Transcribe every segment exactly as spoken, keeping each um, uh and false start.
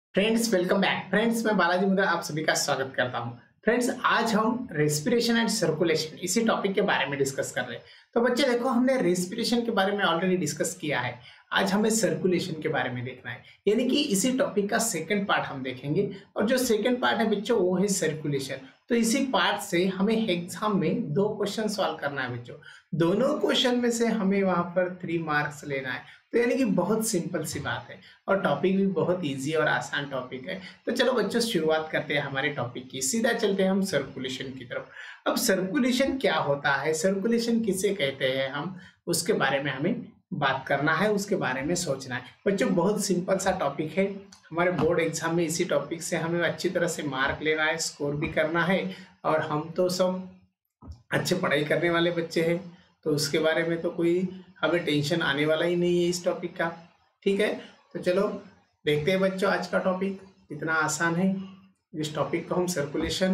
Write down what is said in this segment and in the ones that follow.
Friends welcome back. Friends मैं बालाजी मुद्रा आप सभी का स्वागत करता हूं। फ्रेंड्स आज हम रेस्पिरेशन एंड सर्कुलेशन इसी टॉपिक के बारे में डिस्कस कर रहे हैं। तो बच्चे देखो, हमने रेस्पिरेशन के बारे में ऑलरेडी डिस्कस किया है। आज हमें सर्कुलेशन के बारे में देखना है, यानी कि इसी टॉपिक का सेकंड पार्ट हम देखेंगे। और जो सेकंड पार्ट है बच्चों वो है सर्कुलेशन। तो इसी पार्ट से हमें एग्जाम में दो क्वेश्चन सॉल्व करना है बच्चों। दोनों क्वेश्चन में से हमें वहां पर थ्री मार्क्स लेना है। तो यानी कि बहुत सिंपल सी बात है और टॉपिक भी बहुत इजी और आसान टॉपिक है। तो चलो बच्चों शुरुआत करते हैं हमारे टॉपिक की। सीधा चलते हैं हम सर्कुलेशन की तरफ। अब सर्कुलेशन क्या होता है, सर्कुलेशन किसे कहते हैं, हम उसके बारे में हमें बात करना है, उसके बारे में सोचना है। बच्चों बहुत सिंपल सा टॉपिक है। हमारे बोर्ड एग्जाम में इसी टॉपिक से हमें अच्छी तरह से मार्क लेना है, स्कोर भी करना है। और हम तो सब अच्छे पढ़ाई करने वाले बच्चे हैं, तो उसके बारे में तो कोई हमें टेंशन आने वाला ही नहीं है इस टॉपिक का। ठीक है, तो चलो देखते हैं बच्चों आज का टॉपिक कितना आसान है। इस टॉपिक को हम सर्कुलेशन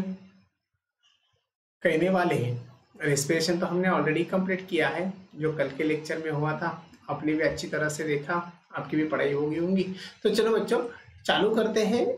कहने वाले हैं। रेस्पिरेशन तो हमने ऑलरेडी कंप्लीट किया है, जो कल के लेक्चर में हुआ था। आपने भी अच्छी तरह से देखा, आपकी भी पढ़ाई होगी होंगी। तो चलो बच्चों चालू करते हैं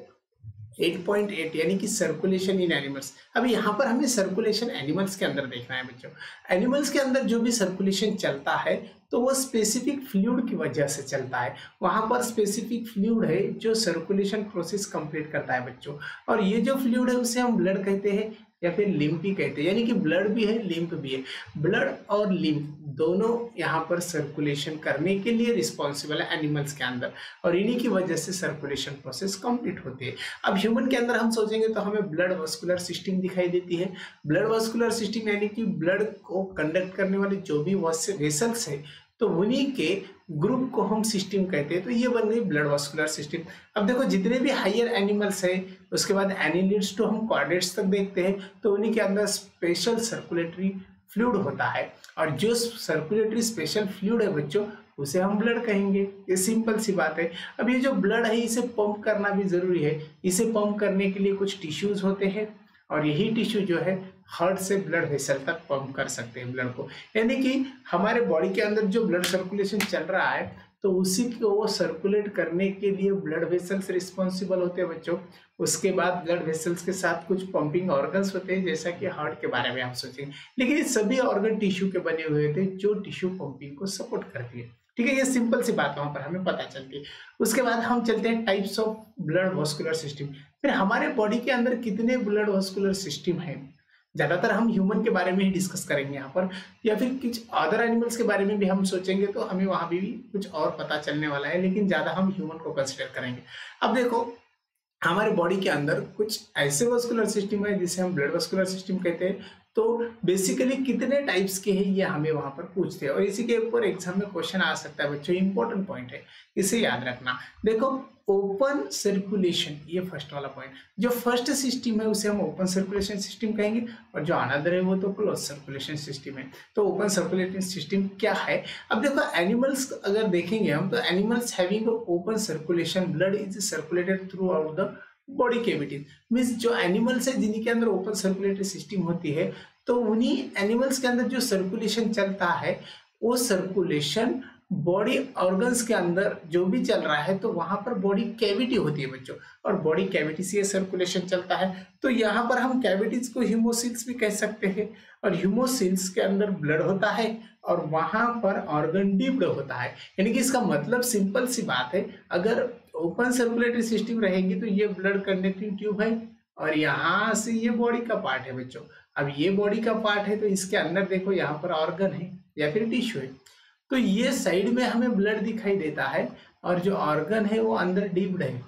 एट पॉइंट एट यानी कि सर्कुलेशन इन एनिमल्स। अब यहाँ पर हमें सर्कुलेशन एनिमल्स के अंदर देखना है बच्चों। एनिमल्स के अंदर जो भी सर्कुलेशन चलता है तो वो स्पेसिफिक फ्लूइड की वजह से चलता है। वहां पर स्पेसिफिक फ्लूइड है जो सर्कुलेशन प्रोसेस कंप्लीट करता है बच्चों। और ये जो फ्लूइड है उसे हम ब्लड कहते हैं या फिर लिम्फ भी कहते हैं, यानी कि ब्लड भी है लिम्फ भी है। ब्लड और लिम्फ दोनों यहाँ पर सर्कुलेशन करने के लिए रिस्पॉन्सिबल है एनिमल्स के अंदर, और इन्हीं की वजह से सर्कुलेशन प्रोसेस कंप्लीट होती है। अब ह्यूमन के अंदर हम सोचेंगे तो हमें ब्लड वस्कुलर सिस्टम दिखाई देती है। ब्लड वस्कुलर सिस्टम यानी कि ब्लड को कंडक्ट करने वाले जो भी वेसल्स है तो उन्हीं के ग्रुप को हम सिस्टम कहते हैं। तो ये बन गई ब्लड वस्कुलर सिस्टम। अब देखो जितने भी हायर एनिमल्स है, उसके बाद एनिलिड्स टू हम कॉर्डेट्स तक देखते हैं, तो उन्हीं के अंदर स्पेशल सर्कुलेटरी फ्लूइड होता है। और जो सर्कुलेटरी स्पेशल फ्लूइड है बच्चों उसे हम ब्लड कहेंगे। ये सिंपल सी बात है। अब ये जो ब्लड है इसे पंप करना भी जरूरी है। इसे पंप करने के लिए कुछ टिश्यूज होते हैं, और यही टिश्यू जो है हार्ट से ब्लड वेसल तक पंप कर सकते हैं ब्लड को। यानी कि हमारे बॉडी के अंदर जो ब्लड सर्कुलेशन चल रहा है तो उसी को वो सर्कुलेट करने के लिए ब्लड वेसल्स रिस्पॉन्सिबल होते हैं बच्चों। उसके बाद ब्लड वेसल्स के साथ कुछ पंपिंग ऑर्गन्स होते हैं, जैसा कि हार्ट के बारे में हम सोचेंगे। लेकिन सभी ऑर्गन टिश्यू के बने हुए थे जो टिश्यू पंपिंग को सपोर्ट करती है। ठीक है, ये सिंपल सी बात वहां पर हमें पता चलती है। उसके बाद हम चलते हैं types of blood vascular system. फिर हमारे बॉडी के अंदर कितने ब्लड वस्कुलर सिस्टम है, ज्यादातर हम ह्यूमन के बारे में ही डिस्कस करेंगे यहाँ पर, या फिर कुछ अदर एनिमल्स के बारे में भी हम सोचेंगे तो हमें वहां भी, भी कुछ और पता चलने वाला है, लेकिन ज्यादा हम ह्यूमन को कंसिडर करेंगे। अब देखो हमारे बॉडी के अंदर कुछ ऐसे वस्कुलर सिस्टम है जिसे हम ब्लड वस्कुलर सिस्टम कहते हैं। तो बेसिकली कितने टाइप्स के हैं ये हमें वहां पर पूछते हैं, और इसी के ऊपर एग्जाम में क्वेश्चन आ सकता है बच्चों। इंपॉर्टेंट पॉइंट है, इसे याद रखना। देखो ओपन सर्कुलेशन, ये फर्स्ट वाला पॉइंट। जो फर्स्ट सिस्टम है उसे हम ओपन सर्कुलेशन सिस्टम कहेंगे, और जो अनदर है वो तो क्लोज सर्कुलेशन सिस्टम है। तो ओपन सर्कुलेशन सिस्टम क्या है? अब देखो एनिमल्स अगर देखेंगे हम, तो animals having open circulation blood is circulated throughout the body cavities. Means जो एनिमल्स है जिनके अंदर ओपन सर्कुलेटरी सिस्टम होती है, तो उन्हीं एनिमल्स के अंदर जो सर्कुलेशन चलता है वो सर्कुलेशन बॉडी ऑर्गन्स के अंदर जो भी चल रहा है तो वहां पर बॉडी कैविटी होती है बच्चों, और बॉडी कैविटी से सर्कुलेशन चलता है। तो यहाँ पर हम कैविटीज को ह्यूमोसिल्स भी कह सकते हैं, और ह्यूमोसिल्स के अंदर ब्लड होता है और वहां पर ऑर्गन डिप्ड होता है। यानी कि इसका मतलब सिंपल सी बात है, अगर ओपन सर्कुलेटरी सिस्टम रहेगी तो ये ब्लड कंडक्टिंग ट्यूब है, और यहाँ से ये बॉडी का पार्ट है बच्चों। अब ये बॉडी का पार्ट है तो इसके अंदर देखो यहाँ पर ऑर्गन है या फिर टिश्यू है। तो ये साइड में हमें ब्लड दिखाई देता है, और जो ऑर्गन है वो अंदर डीप्ड है,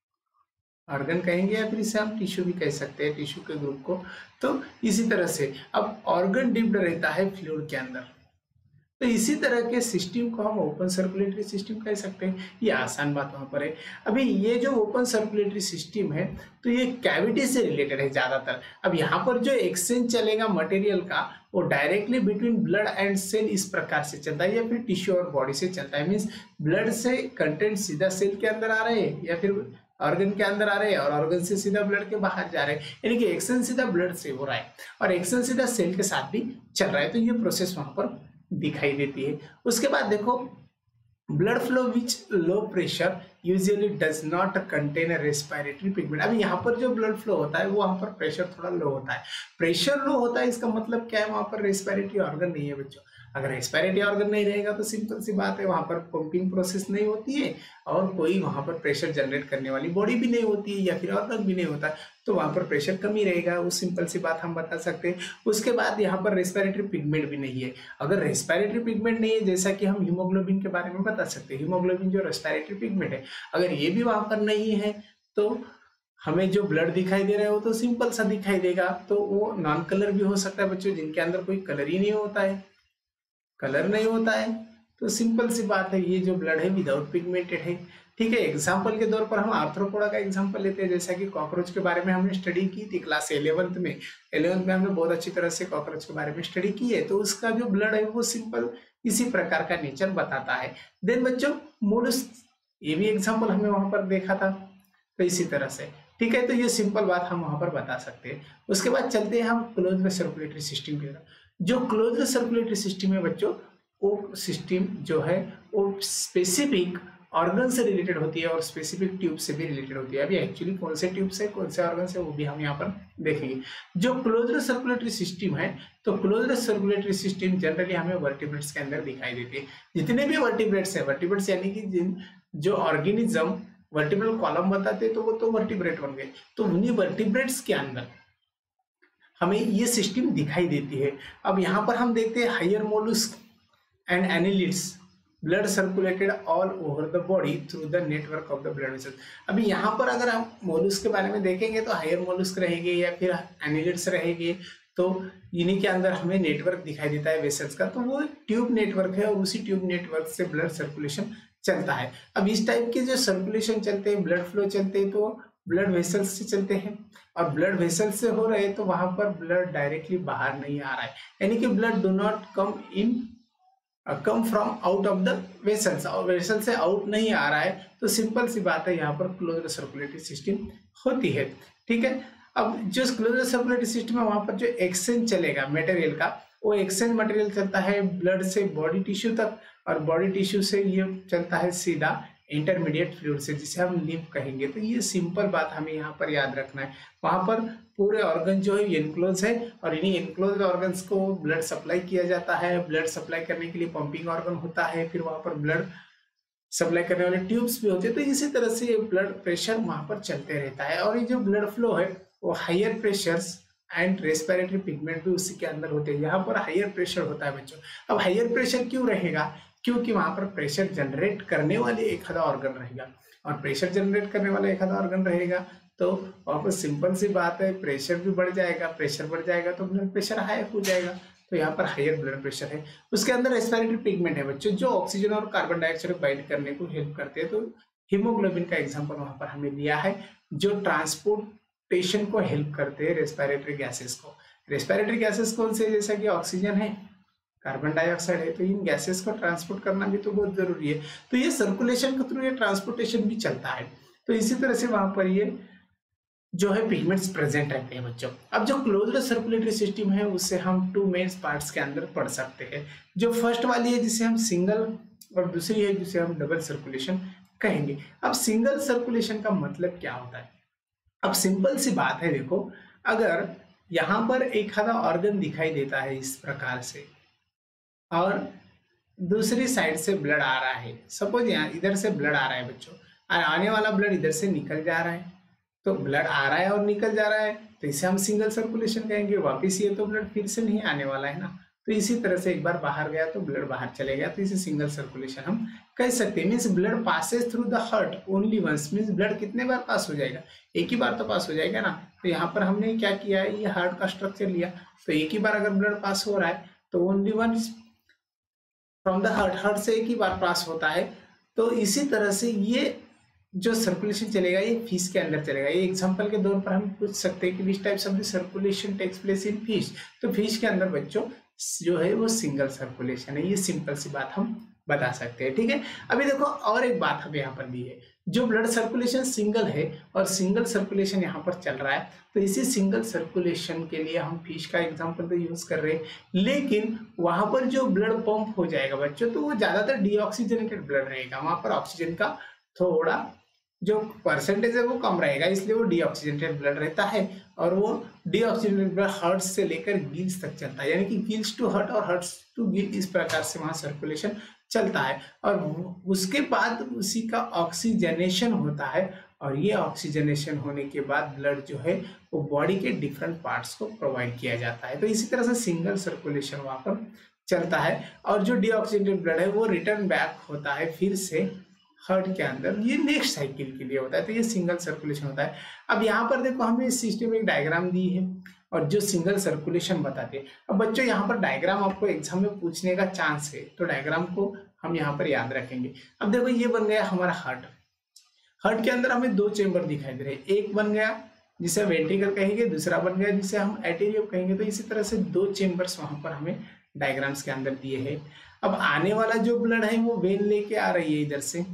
ऑर्गन कहेंगे या फिर इसे हम टिश्यू भी कह सकते हैं, टिश्यू के ग्रुप को। तो इसी तरह से अब ऑर्गन डीप्ड रहता है फ्लूइड के अंदर, तो इसी तरह के सिस्टम को हम ओपन सर्कुलेटरी सिस्टम कह सकते हैं। ये आसान बात वहां पर है। अभी ये जो ओपन सर्कुलेटरी सिस्टम है तो ये कैविटी से रिलेटेड है ज्यादातर। अब यहाँ पर जो एक्सचेंज चलेगा मटेरियल का वो directly between blood and cell इस प्रकार से चलता है, या फिर टिश्यू और बॉडी से चलता है। मीन्स ब्लड से कंटेंट सीधा सेल के अंदर आ रहे हैं या फिर ऑर्गन के अंदर आ रहे हैं, और ऑर्गन से सीधा ब्लड के बाहर जा रहे हैं। यानी कि एक्सचेंज सीधा ब्लड से हो रहा है और एक्सचेंज सीधा सेल के साथ भी चल रहा है। तो ये प्रोसेस वहां पर दिखाई देती है। उसके बाद देखो blood flow which low pressure usually does not contain a respiratory pigment. अभी यहाँ पर जो ब्लड फ्लो होता है वो वहाँ पर प्रेशर थोड़ा लो होता है। प्रेशर लो होता है इसका मतलब क्या है, वहाँ पर रेस्पिरेटरी ऑर्गन नहीं है बच्चों। अगर रेस्पिरेटरी ऑर्गन नहीं रहेगा तो सिंपल सी बात है, वहाँ पर पंपिंग प्रोसेस नहीं होती है और कोई वहाँ पर प्रेशर जनरेट करने वाली बॉडी भी नहीं होती है या फिर ऑर्गन भी नहीं होता, तो वहाँ पर प्रेशर कम ही रहेगा। वो सिंपल सी बात हम बता सकते हैं। उसके बाद यहाँ पर रेस्पिरेटरी पिगमेंट भी नहीं है। अगर रेस्पिरेटरी पिगमेंट नहीं है, जैसा कि हम हीमोग्लोबिन के बारे में बता सकते हैं, हीमोग्लोबिन जो रेस्पिरेटरी पिगमेंट है, अगर ये भी वहाँ पर नहीं है तो हमें जो ब्लड दिखाई दे रहा है वो तो सिंपल सा दिखाई देगा। तो वो नॉन कलर भी हो सकता है बच्चों, जिनके अंदर कोई कलर ही नहीं होता है, कलर नहीं होता है, तो सिंपल सी बात है ये जो ब्लड है विदाउट पिगमेंटेड है। ठीक है, एग्जाम्पल के तौर पर हम आर्थ्रोपोडा का एग्जाम्पल लेते हैं। जैसा कि कॉकरोच के बारे में हमने स्टडी की थी क्लास इलेवेंथ में। इलेवेंथ में हमने बहुत अच्छी तरह से कॉकरोच के बारे में स्टडी की है, तो उसका जो ब्लड है वो सिंपल इसी प्रकार का नेचर बताता है। देन बच्चों मोलस्क, ये भी एग्जाम्पल हमने वहां पर देखा था, तो इसी तरह से। ठीक है, तो ये सिंपल बात हम वहां पर बता सकते हैं। उसके बाद चलते हैं हम क्लोज्ड सर्कुलेटरी सिस्टम की तरफ। जो क्लोज्ड सर्कुलेटरी सिस्टम है बच्चों, वो सिस्टम जो है वो स्पेसिफिक ऑर्गन से रिलेटेड होती है और स्पेसिफिक ट्यूब से भी रिलेटेड होती है। अभी एक्चुअली कौन से ट्यूब से कौन से ऑर्गन से वो भी हम यहाँ पर देखेंगे। जो क्लोज्ड सर्कुलेटरी सिस्टम है, तो क्लोज्ड सर्कुलेटरी सिस्टम जनरली हमें वर्टिब्रेट्स के अंदर दिखाई देती है। जितने भी वर्टिब्रेट्स है, वर्टिब्रेट्स यानी कि जिन जो ऑर्गेनिज्म वर्टिब्रल कॉलम बताते हैं तो वो तो वर्टिब्रेट बन गए, तो उन्हीं वर्टिब्रेट्स के अंदर हमें ये सिस्टम दिखाई देती है। अब यहाँ पर हम देखते हैं higher mollusc and annelids blood circulated all over the body through the network of the blood vessels. अभी यहाँ पर अगर हम मोलस्क के बारे में देखेंगे तो हायर मोलस्क रहेंगे या फिर एनिलिड्स रहेंगे, तो इन्हीं के अंदर हमें नेटवर्क दिखाई देता है वेसल्स का, तो वो ट्यूब नेटवर्क है और उसी ट्यूब नेटवर्क से ब्लड सर्कुलेशन चलता है। अब इस टाइप के जो सर्कुलेशन चलते हैं, ब्लड फ्लो चलते हैं, तो ब्लड वेसल्स से चलते हैं और ब्लड वेसल्स से हो रहे हैं, तो वहां पर ब्लड डायरेक्टली बाहर नहीं आ रहा है, यानी कि blood do not come in come from out of the vessels, और वेसल से आउट नहीं आ रहा है, तो सिंपल सी बात है यहाँ पर क्लोज्ड सर्कुलेटरी सिस्टम होती है। ठीक है, अब जो क्लोज्ड सर्कुलेटरी सिस्टम है वहां पर जो एक्सचेंज चलेगा मटेरियल का, वो एक्सचेंज मटेरियल चलता है ब्लड से बॉडी टिश्यू तक, और बॉडी टिश्यू से ये चलता है सीधा इंटरमीडिएट फ्लूइड से, जिसे हम लिम्फ कहेंगे। तो ये सिंपल बात हमें यहाँ पर याद रखना है। वहां पर पूरे ऑर्गन जो है इनक्लोज है और इन्हीं इनक्लोज ऑर्गन्स को ब्लड सप्लाई किया जाता है। ब्लड सप्लाई करने के लिए पंपिंग ऑर्गन होता है, फिर वहां पर ब्लड सप्लाई करने वाले ट्यूब्स भी होते हैं। तो इसी तरह से ये ब्लड प्रेशर वहां पर चलते रहता है, और ये जो ब्लड फ्लो है वो higher pressures and respiratory pigment भी उसी के अंदर होते हैं। यहाँ पर हायर प्रेशर होता है बच्चों। अब हायर प्रेशर क्यों रहेगा? क्योंकि वहां पर प्रेशर जनरेट करने वाले एक आधा ऑर्गन रहेगा, और प्रेशर जनरेट करने वाला एक आधा ऑर्गन रहेगा तो वहां पर सिंपल सी बात है, प्रेशर भी बढ़ जाएगा। प्रेशर बढ़ जाएगा तो ब्लड प्रेशर हाई हो जाएगा, तो यहाँ पर हायर ब्लड प्रेशर है। उसके अंदर रेस्पिरेटरी पिगमेंट है बच्चों, जो ऑक्सीजन और कार्बन डाइऑक्साइड को बाइंड करने को हेल्प करते हैं। तो हीमोग्लोबिन का एग्जाम्पल वहां पर हमें दिया है, जो ट्रांसपोर्टेशन को हेल्प करते हैं रेस्पिरेटरी गैसेस को। रेस्पिरेटरी गैसेस कौन से? जैसा कि ऑक्सीजन है, कार्बन डाइऑक्साइड है, तो इन गैसेस को ट्रांसपोर्ट करना भी तो बहुत जरूरी है। तो ये सर्कुलेशन के थ्रू ये ट्रांसपोर्टेशन भी चलता है। तो इसी तरह से वहां पर ये जो है पिगमेंट्स प्रेजेंट रहते हैं बच्चों। अब जो क्लोज्ड सर्कुलेटरी सिस्टम है उससे हम टू मेन पार्ट्स के अंदर पढ़ सकते हैं। जो फर्स्ट वाली है जिसे हम सिंगल, और दूसरी है जिसे हम डबल सर्कुलेशन कहेंगे। अब सिंगल सर्कुलेशन का मतलब क्या होता है? अब सिंपल सी बात है, देखो, अगर यहाँ पर एक आधा ऑर्गन दिखाई देता है इस प्रकार से और दूसरी साइड से ब्लड आ रहा है, सपोज यहाँ इधर से ब्लड आ रहा है बच्चों, और आने वाला ब्लड इधर से निकल जा रहा है, तो ब्लड आ रहा है और निकल जा रहा है, तो इसे हम सिंगल सर्कुलेशन कहेंगे। वापिस ये तो ब्लड फिर से नहीं आने वाला है ना, तो इसी तरह से एक बार बाहर गया तो ब्लड बाहर चले गया, तो इसे सिंगल सर्कुलेशन हम कह सकते हैं। Means blood passes through the heart only once, means blood कितने बार पास हो जाएगा? एक ही बार तो पास हो जाएगा ना। तो यहाँ पर हमने क्या किया है, ये हार्ट का स्ट्रक्चर लिया, तो एक ही बार अगर ब्लड पास हो रहा है तो only once from the heart, heart से एक ही बार पास होता है। तो इसी तरह से ये जो सर्कुलेशन चलेगा ये फिश के अंदर चलेगा। ये एग्जांपल के तौर पर हम पूछ सकते हैं कि which types of the circulation takes place in fish, तो फिश के अंदर बच्चों जो है वो सिंगल सर्कुलेशन है। ये सिंपल सी बात हम बता सकते हैं। ठीक है, अभी देखो और एक बात हमें यहाँ पर दी है, जो ब्लड सर्कुलेशन सिंगल है और सिंगल सर्कुलेशन यहाँ पर चल रहा है, तो इसी सिंगल सर्कुलेशन के लिए हम फिश का एग्जांपल तो यूज कर रहे हैं, लेकिन वहां पर जो ब्लड पंप हो जाएगा बच्चों, तो वो ज्यादातर डीऑक्सीजनेटेड ब्लड रहेगा, वहां पर ऑक्सीजन का थोड़ा जो परसेंटेज है वो कम रहेगा, इसलिए वो डीऑक्सीजनेटेड ब्लड रहता है। और वो डीऑक्सीजनेटेड ब्लड हार्ट से लेकर गिल्स तक चलता है, यानी कि गिल्स टू हार्ट और हार्ट टू गिल, इस प्रकार से वहां सर्कुलेशन चलता है। और उसके बाद उसी का ऑक्सीजनेशन होता है, और ये ऑक्सीजनेशन होने के बाद ब्लड जो है वो बॉडी के डिफरेंट पार्ट्स को प्रोवाइड किया जाता है। तो इसी तरह से सिंगल सर्कुलेशन वहां पर चलता है, और जो डीऑक्सीजनेटेड ब्लड है वो रिटर्न बैक होता है फिर से हार्ट के अंदर, ये नेक्स्ट साइकिल के लिए होता है। तो ये सिंगल सर्कुलेशन होता है। अब यहाँ पर देखो हमें इस सिस्टम एक डायग्राम दी है और जो सिंगल सर्कुलेशन बताते हैं। अब बच्चों यहाँ पर डायग्राम आपको एग्जाम में पूछने का चांस है, तो डायग्राम को हम यहाँ पर याद रखेंगे। अब देखो ये बन गया हमारा हार्ट। हार्ट के अंदर हमें दो चेम्बर दिखाई दे रहे हैं, एक बन गया जिसे वेंट्रिकल कहेंगे, दूसरा बन गया जिसे हम एटेरियम कहेंगे। तो इसी तरह से दो चेम्बर्स वहां पर हमें डायग्राम्स के अंदर दिए हैं। अब आने वाला जो ब्लड है वो वेन लेके आ रही है, इधर से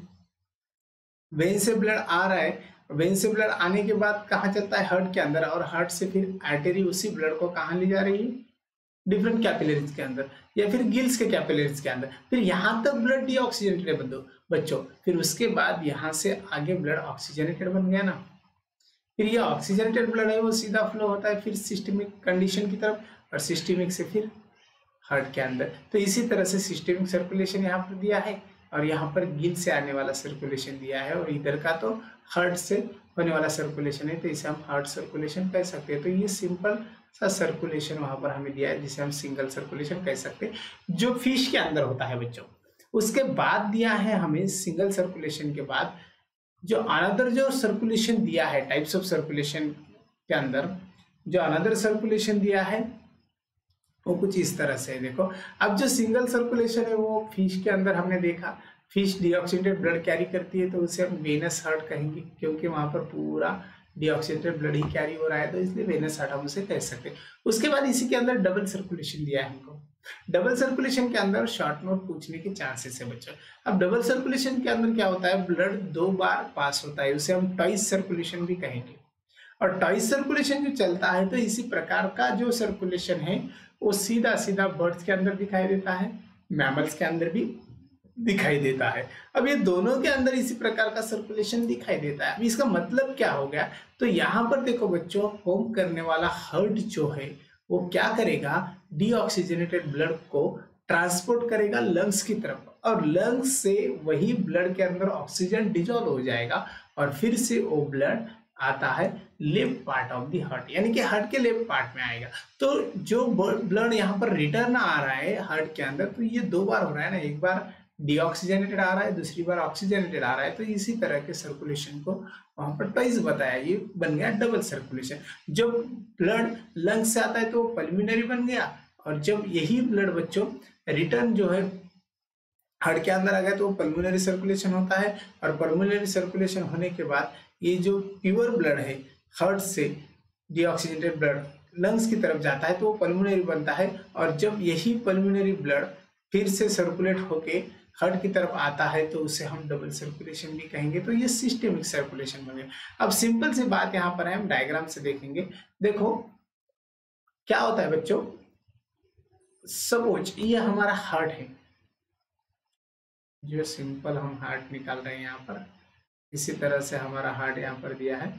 वेन से ब्लड आ रहा है, वेन से ब्लड आने के बाद कहाँ चलता है, हार्ट के अंदर, और हार्ट से फिर आर्टरी उसी ब्लड को कहाँ ले जा रही है, डिफरेंट कैपिलरीज के अंदर या फिर गिल्स के कैपिलरीज के अंदर। फिर यहाँ तक ब्लड डीऑक्सीजनेटेड बन बच्चों, फिर उसके बाद यहाँ से आगे ब्लड ऑक्सीजनेटेड बन गया ना, फिर ये ऑक्सीजनेटेड ब्लड है वो सीधा फ्लो होता है फिर सिस्टमिक कंडीशन की तरफ, और सिस्टमिक से फिर हार्ट के अंदर। तो इसी तरह से सिस्टमिक सर्कुलेशन यहाँ पर दिया है, और यहाँ पर गिल से आने वाला सर्कुलेशन दिया है, और इधर का तो हार्ट से होने वाला सर्कुलेशन है, तो इसे हम हार्ट सर्कुलेशन कह सकते हैं। तो ये सिंपल सा सर्कुलेशन वहां पर हमें दिया है, जिसे हम सिंगल सर्कुलेशन कह सकते हैं, जो फिश के अंदर होता है बच्चों। उसके बाद दिया है हमें सिंगल सर्कुलेशन के बाद जो अनदर जो सर्कुलेशन दिया है, टाइप्स ऑफ सर्कुलेशन के अंदर जो अनदर सर्कुलेशन दिया है वो कुछ इस तरह से है। देखो अब जो सिंगल सर्कुलेशन है वो फिश के अंदर हमने देखा, फिश डीऑक्सीजनेटेड ब्लड कैरी करती है, तो उसे हम वेनस हार्ट कहेंगे, क्योंकि वहां पर पूरा डीऑक्सीजनेटेड ब्लड ही कैरी हो रहा है, तो इसलिए वेनस हार्ट हम उसे कह सकते हैं। उसके बाद इसी के अंदर डबल सर्कुलेशन दिया है हमको। डबल सर्कुलेशन के अंदर शॉर्ट नोट पूछने के चांसेस है बच्चों। अब डबल सर्कुलेशन के अंदर क्या होता है, ब्लड दो बार पास होता है, उसे हम ट्वाइस सर्कुलेशन भी कहेंगे। और ट्वाइस सर्कुलेशन जो चलता है, तो इसी प्रकार का जो सर्कुलेशन है वो सीधा सीधा बर्ड्स के अंदर दिखाई देता है, मैमल्स के अंदर भी दिखाई देता है। अब ये दोनों के अंदर इसी प्रकार का सर्कुलेशन दिखाई देता है। अब इसका मतलब क्या हो गया, तो यहाँ पर देखो बच्चों, पंप करने वाला हार्ट जो है वो क्या करेगा, डीऑक्सीजनेटेड ब्लड को ट्रांसपोर्ट करेगा लंग्स की तरफ, और लंग्स से वही ब्लड के अंदर ऑक्सीजन डिजोल्व हो जाएगा, और फिर से वो ब्लड आता है left part of the heart, यानी कि हार्ट के लेफ्ट पार्ट में आएगा। तो जो ब्लड यहाँ पर रिटर्न आ रहा है हार्ट के अंदर, तो ये दो बार हो रहा है ना, एक बार डीऑक्सीजनेटेड आ रहा है, दूसरी बार ऑक्सीजनेटेड आ रहा है। तो इसी तरह के सर्कुलेशन को वहां पर ट्वाइस बताया, ये बन गया डबल सर्कुलेशन। जब ब्लड लंग्स से आता है तो पल्मोनरी बन गया, और जब यही ब्लड बच्चों रिटर्न जो है हार्ट के अंदर आ गया तो पल्मोनरी सर्कुलेशन होता है, और पल्मोनरी सर्कुलेशन होने के बाद ये जो प्योर ब्लड है हार्ट से डीऑक्सीजनेटेड ब्लड लंग्स की तरफ जाता है तो वो पल्मोनरी बनता है, और जब यही पल्मोनरी ब्लड फिर से सर्कुलेट होके हार्ट की तरफ आता है तो उसे हम डबल सर्कुलेशन भी कहेंगे। तो ये सिस्टेमिक सर्कुलेशन बन गया। अब सिंपल सी बात यहाँ पर है, हम डायग्राम से देखेंगे। देखो क्या होता है बच्चों, सपोज ये हमारा हार्ट है, जो सिंपल हम हार्ट निकाल रहे हैं यहाँ पर, इसी तरह से हमारा हार्ट यहाँ पर दिया है,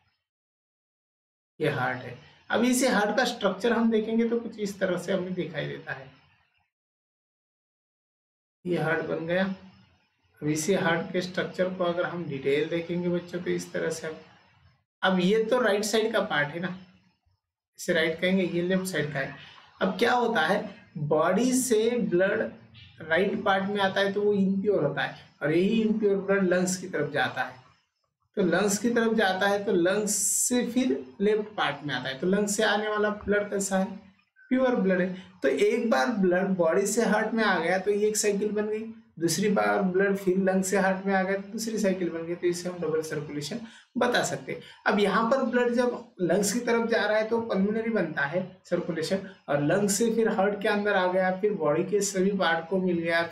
ये हार्ट है। अब इसी हार्ट का स्ट्रक्चर हम देखेंगे तो कुछ इस तरह से हमें दिखाई देता है, ये हार्ट बन गया। अब इसी हार्ट के स्ट्रक्चर को अगर हम डिटेल देखेंगे बच्चों तो इस तरह से, अब ये तो राइट साइड का पार्ट है ना, इसे राइट कहेंगे, ये लेफ्ट साइड का है। अब क्या होता है, बॉडी से ब्लड राइट पार्ट में आता है तो वो इम्प्योर होता है, और यही इम्प्योर ब्लड लंग्स की तरफ जाता है। तो लंग्स की तरफ जाता है तो लंग्स से फिर लेफ्ट पार्ट में आता है, तो लंग्स से आने वाला ब्लड कैसा है, प्योर ब्लड है। तो एक बार ब्लड बॉडी से हार्ट में आ गया तो ये एक साइकिल बन गई, दूसरी बार ब्लड फिर लंग से हार्ट में आ गया तो दूसरी साइकिल बन गई, तो इसे हम डबल सर्कुलेशन बता सकते हैं। अब यहाँ पर ब्लड जब लंग्स की तरफ जा रहा है तो पल्मोनरी बनता है सर्कुलेशन, और लंग्स से फिर हार्ट के अंदर आ गया, फिर बॉडी के सभी पार्ट को मिल गया, फिर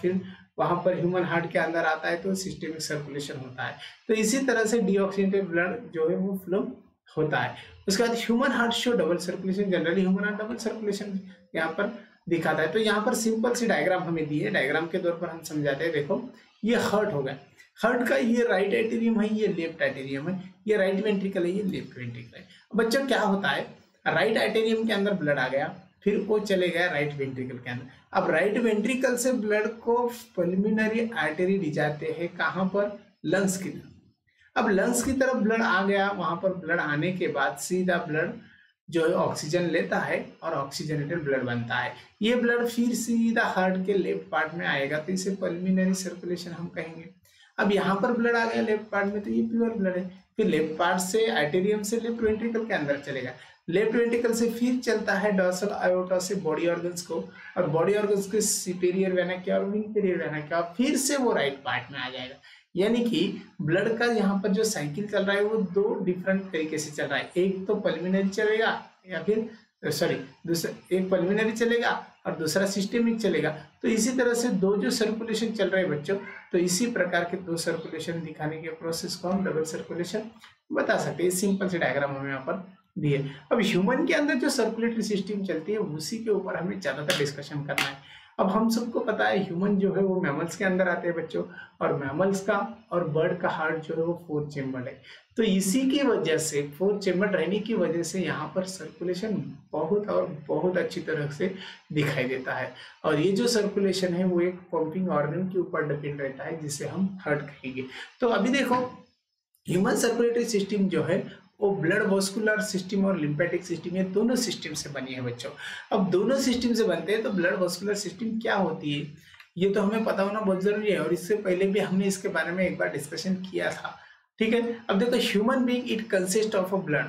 वहां पर ह्यूमन हार्ट के अंदर आता है तो सिस्टेमिक सर्कुलेशन होता है। तो इसी तरह से डीऑक्सीजनेटेड ब्लड जो है वो फ्लो होता है। उसके बाद human heart show double circulation, generally human heart double circulation यहाँ पर दिखाता है। तो यहाँ पर सिंपल सी डायग्राम हमें दी है, डायग्राम के तौर पर हम समझाते हैं। देखो ये हार्ट हो गया, हार्ट का ये राइट एटेरियम है, ये लेफ्ट एटेरियम है, ये राइट वेंट्रिकल है, ये लेफ्ट वेंट्रिकल है। बच्चों क्या होता है, राइट एटेरियम के अंदर ब्लड आ गया, फिर वो चले गया राइट वेंट्रिकल के अंदर। अब राइट वेंट्रिकल से ब्लड को पल्मोनरी आर्टरी ले जाते हैं, कहाँ पर, लंग्स की तरफ। अब लंग्स की तरफ ब्लड आ गया, वहां पर ब्लड आने के बाद सीधा ब्लड जो है ऑक्सीजन लेता है और ऑक्सीजनेटेड ब्लड बनता है। ये ब्लड फिर सीधा हार्ट के लेफ्ट पार्ट में आएगा, तो इसे पल्मोनरी सर्कुलेशन हम कहेंगे। अब यहाँ पर ब्लड आ गया लेफ्ट पार्ट में, तो ये प्योर ब्लड है। फिर लेफ्ट पार्ट से आर्टेरियम से लेफ्ट वेंट्रिकल के अंदर चलेगा, लेफ्ट वेंट्रिकल से फिर चलता है डॉर्सल आयोटा से बॉडी ऑर्गन्स को, और बॉडी ऑर्गन्स के सुपीरियर वेना क्या और इंफीरियर वेना क्या, फिर से वो राइट पार्ट में आ जाएगा। यानी कि ब्लड का यहाँ पर जो साइकिल चल रहा है वो दो डिफरेंट तरीके से चल रहा है। एक तो पल्मोनरी चलेगा या फिर सॉरी दूसरा, एक पल्मोनरी चलेगा और दूसरा सिस्टेमिक चलेगा। तो इसी तरह से दो जो सर्कुलेशन चल रहे हैं बच्चों, तो इसी प्रकार के दो सर्कुलेशन दिखाने के प्रोसेस को हम डबल सर्कुलेशन बता सकते हैं। सिंपल से डायग्राम हमें यहाँ पर दिए। अब ह्यूमन के अंदर जो सर्कुलेटरी सिस्टम चलती है उसी के ऊपर हमें ज्यादातर डिस्कशन करना है। अब हम सबको पता है ह्यूमन जो है वो मैमल्स के अंदर आते हैं बच्चों, और मैमल्स का और बर्ड का हार्ट जो है वो फोर चेम्बर्ड है। तो इसी की वजह से, फोर चेम्बर्ड रहने की वजह से यहाँ पर सर्कुलेशन बहुत और बहुत अच्छी तरह से दिखाई देता है। और ये जो सर्कुलेशन है वो एक पंपिंग ऑर्गन के ऊपर डिपेंड रहता है, जिसे हम हार्ट कहेंगे। तो अभी देखो ह्यूमन सर्कुलेटरी सिस्टम जो है वो ब्लड वॉस्कुलर सिस्टम और लिम्फेटिक सिस्टम, ये दोनों सिस्टम से बनी है बच्चों। अब दोनों सिस्टम से बनते हैं तो ब्लड वॉस्कुलर सिस्टम क्या होती है ये तो हमें पता होना बहुत जरूरी है, और इससे पहले भी हमने इसके बारे में एक बार डिस्कशन किया था, ठीक है। अब देखो human being it consist of a blood,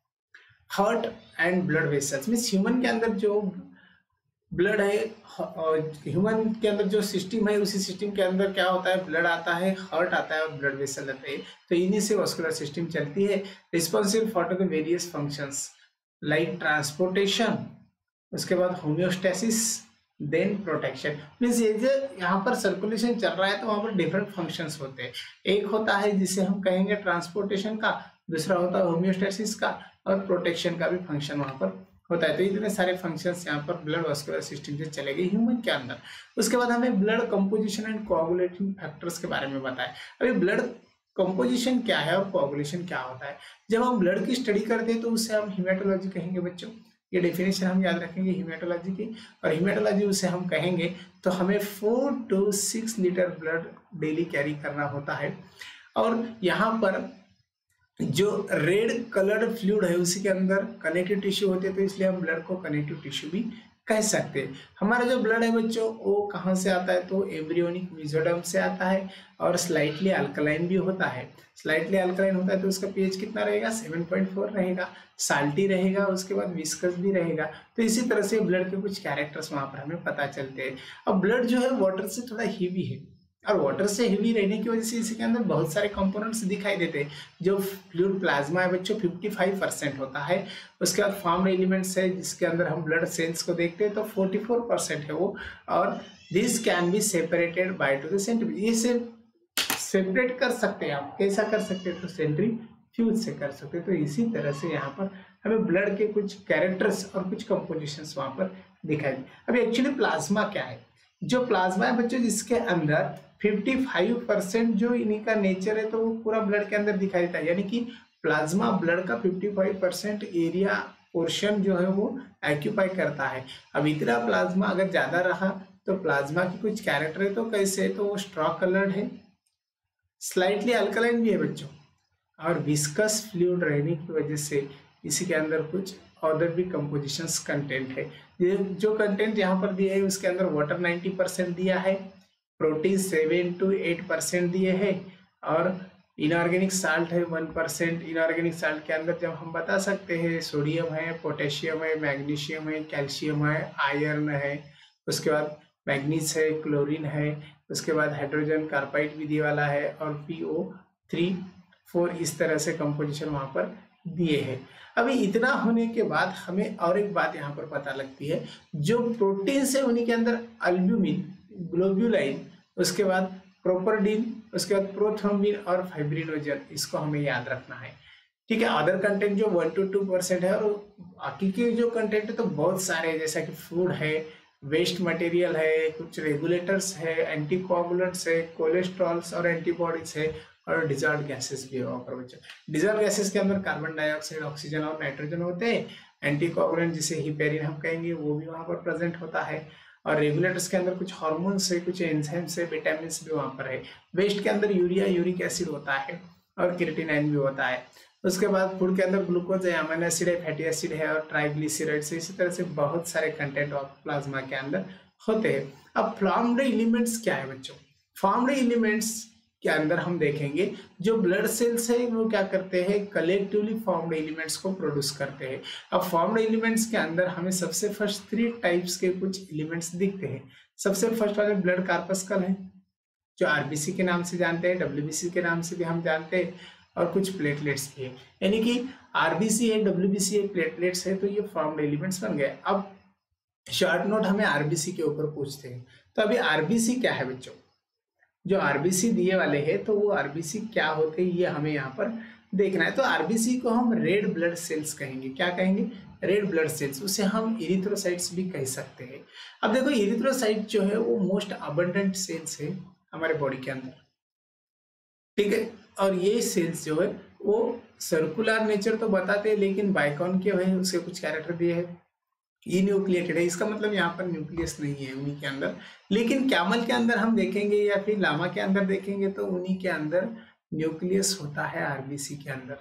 heart and blood vessels. Means human के अंदर जो ब्लड है, ह्यूमन के अंदर जो सिस्टम है उसी सिस्टम के अंदर क्या होता है, ब्लड आता है, हार्ट आता है और ब्लड वेसल आता है। तो इन्हीं से वॉस्कुलर सिस्टम चलती है, responsible for the various functions like transportation, उसके बाद होम्योस्टेसिस, देन प्रोटेक्शन। मीन्स ये जो यहाँ पर सर्कुलेशन चल रहा है तो वहाँ पर डिफरेंट फंक्शंस होते हैं। एक होता है जिसे हम कहेंगे ट्रांसपोर्टेशन का, दूसरा होता है होम्योस्टेसिस का, और प्रोटेक्शन का भी फंक्शन वहाँ पर होता है। तो इतने सारे फंक्शंस यहाँ पर ब्लड वॉस्कुलर सिस्टम से चलेंगे ह्यूमन के अंदर। उसके बाद हमें blood composition and coagulating factors के बारे में बताएं। अभी ब्लड कंपोजिशन क्या है और कोआगुलेशन क्या होता है। जब हम ब्लड की स्टडी करते हैं तो उसे हम हीमेटोलॉजी कहेंगे बच्चों, ये डेफिनेशन हम याद रखेंगे हीमेटोलॉजी की। और हीमेटोलॉजी उसे हम कहेंगे तो हमें four to six litre blood daily carry करना होता है। और यहाँ पर जो रेड कलर्ड फ्लूइड है उसी के अंदर कनेक्टिव टिश्यू होते हैं, तो इसलिए हम ब्लड को कनेक्टिव टिश्यू भी कह सकते हैं। हमारा जो ब्लड है बच्चों वो कहाँ से आता है, तो एम्ब्रियोनिक मेसोडर्म से आता है, और स्लाइटली अल्कलाइन भी होता है। स्लाइटली अल्कलाइन होता है तो उसका पीएच कितना रहेगा, सेवन पॉइंट फोर रहेगा, साल्टी रहेगा, उसके बाद विस्कस भी रहेगा। तो इसी तरह से ब्लड के कुछ कैरेक्टर्स वहां पर हमें पता चलते हैं। अब ब्लड जो है वाटर से थोड़ा हीवी है, और वाटर से हेवी रहने की वजह से इसके अंदर बहुत सारे कंपोनेंट्स दिखाई देते हैं। जो फ्लूइड प्लाज्मा है बच्चों पचपन परसेंट होता है। उसके बाद फॉर्म्ड एलिमेंट्स है जिसके अंदर हम ब्लड सेल्स को देखते हैं तो चौवालीस परसेंट है वो, और this can be separated by to the centrifuge. ये से सेपरेट कर सकते हैं आप, कैसा कर सकते हैं, तो सेंट्रीफ्यूज से कर सकते हैं। तो इसी तरह से यहाँ पर हमें ब्लड के कुछ कैरेक्टर्स और कुछ कंपोजिशंस वहाँ पर दिखाई दे। अभी एक्चुअली प्लाज्मा क्या है, जो प्लाज्मा है बच्चों जिसके अंदर पचपन परसेंट जो इन्हीं का नेचर है तो वो पूरा ब्लड के अंदर दिखाई देता है। यानी कि प्लाज्मा ब्लड का पचपन परसेंट एरिया पोर्शन जो है वो ऑक्यूपाई करता है। अब इतना प्लाज्मा अगर ज्यादा रहा तो प्लाज्मा की कुछ कैरेक्टर है, तो कैसे, तो वो स्ट्रॉ कलर्ड है, स्लाइटली अल्कलाइन भी है बच्चों, और विस्कस फ्लूइड रहने की वजह से इसी के अंदर कुछ अदर भी कंपोजिशंस कंटेंट है। ये जो कंटेंट यहाँ पर दिया है उसके अंदर वाटर नब्बे परसेंट दिया है, protein seven to eight percent दिए हैं, और इनऑर्गेनिक साल्ट है वन परसेंट। इनऑर्गेनिक साल्ट के अंदर जब हम बता सकते हैं सोडियम है, पोटेशियम है, मैग्नीशियम है, कैल्शियम है, आयरन है, उसके बाद मैग्नीज है, क्लोरीन है, उसके बाद हाइड्रोजन कार्बाइड भी दिए वाला है, और पी ओ थ्री फोर, इस तरह से कंपोजिशन वहाँ पर दिए हैं। अभी इतना होने के बाद हमें और एक बात यहाँ पर पता लगती है, जो प्रोटीन है उन्हीं के अंदर अल्ब्यूमिन, ग्लोब्यूलाइन उसके बाद प्रोपरडीन, उसके बाद प्रोथ्रोम्बिन और फाइब्रिनोजन, इसको हमें याद रखना है। ठीक है, अदर कंटेंट जो वन टू टू परसेंट है, और बाकी के जो कंटेंट है तो बहुत सारे हैं, जैसा कि फूड है, वेस्ट मटेरियल है, कुछ रेगुलेटर्स है, एंटीकोगुलेंट्स है, कोलेस्ट्रॉल्स और एंटीबॉडीज है, और डिजॉल्व्ड गैसेस भी है वहाँ पर बच्चों। डिजॉल्व्ड गैसेस के अंदर कार्बन डाइऑक्साइड, ऑक्सीजन और नाइट्रोजन होते हैं। एंटीकोगुलेंट जिसे हिपेरिन हम कहेंगे वो भी वहाँ पर प्रेजेंट होता है। और रेगुलेटर्स के अंदर कुछ हार्मोन्स है, कुछ एंजाइम्स है, विटामिन भी वहाँ पर है। वेस्ट के अंदर यूरिया, यूरिक एसिड होता है और क्रिएटिनाइन भी होता है। उसके बाद फूड के अंदर ग्लूकोज है, अमीनो एसिड है, फैटी एसिड है और ट्राइग्लिसराइड्स है। इसी तरह से बहुत सारे कंटेंट ऑफ प्लाज्मा के अंदर होते हैं। अब फॉर्म्ड एलिमेंट्स क्या है बच्चों? फॉर्म्ड एलिमेंट्स के अंदर हम देखेंगे जो ब्लड सेल्स है वो क्या करते हैं, कलेक्टिवली फॉर्म्ड एलिमेंट्स को प्रोड्यूस करते हैं। अब फॉर्म्ड एलिमेंट्स के अंदर हमें सबसे फर्स्ट थ्री टाइप्स के कुछ एलिमेंट्स दिखते हैं। सबसे फर्स्ट वाले ब्लड कार्पस्कल है, जो आरबीसी के नाम से जानते हैं, डब्ल्यूबीसी के नाम से भी हम जानते हैं, और कुछ प्लेटलेट्स भी है। यानी कि आरबीसी है, डब्ल्यूबीसी है, प्लेटलेट्स है, तो ये फॉर्म्ड एलिमेंट्स बन गए। अब शॉर्ट नोट हमें आरबीसी के ऊपर पूछते हैं, तो अभी आरबीसी क्या है बच्चों? जो आरबीसी दिए वाले हैं तो वो आरबीसी क्या होते हैं ये हमें यहाँ पर देखना है। तो आरबीसी को हम रेड ब्लड सेल्स कहेंगे। क्या कहेंगे? Red blood cells. उसे हम इरिथ्रोसाइट्स भी कह सकते हैं। अब देखो, इरिथ्रोसाइट जो है वो मोस्ट अबंडेंट सेल्स है हमारे बॉडी के अंदर, ठीक है। और ये सेल्स जो है वो सर्कुलर नेचर तो बताते हैं, लेकिन बाइकॉनकेव है, उसके कुछ कैरेक्टर दिए हैं। इन्यूक्लिएटेड है, इसका मतलब यहाँ पर न्यूक्लियस नहीं है उन्हीं के अंदर। लेकिन कैमल के अंदर हम देखेंगे या फिर लामा के अंदर देखेंगे तो उन्हीं के अंदर न्यूक्लियस होता है आरबीसी के अंदर।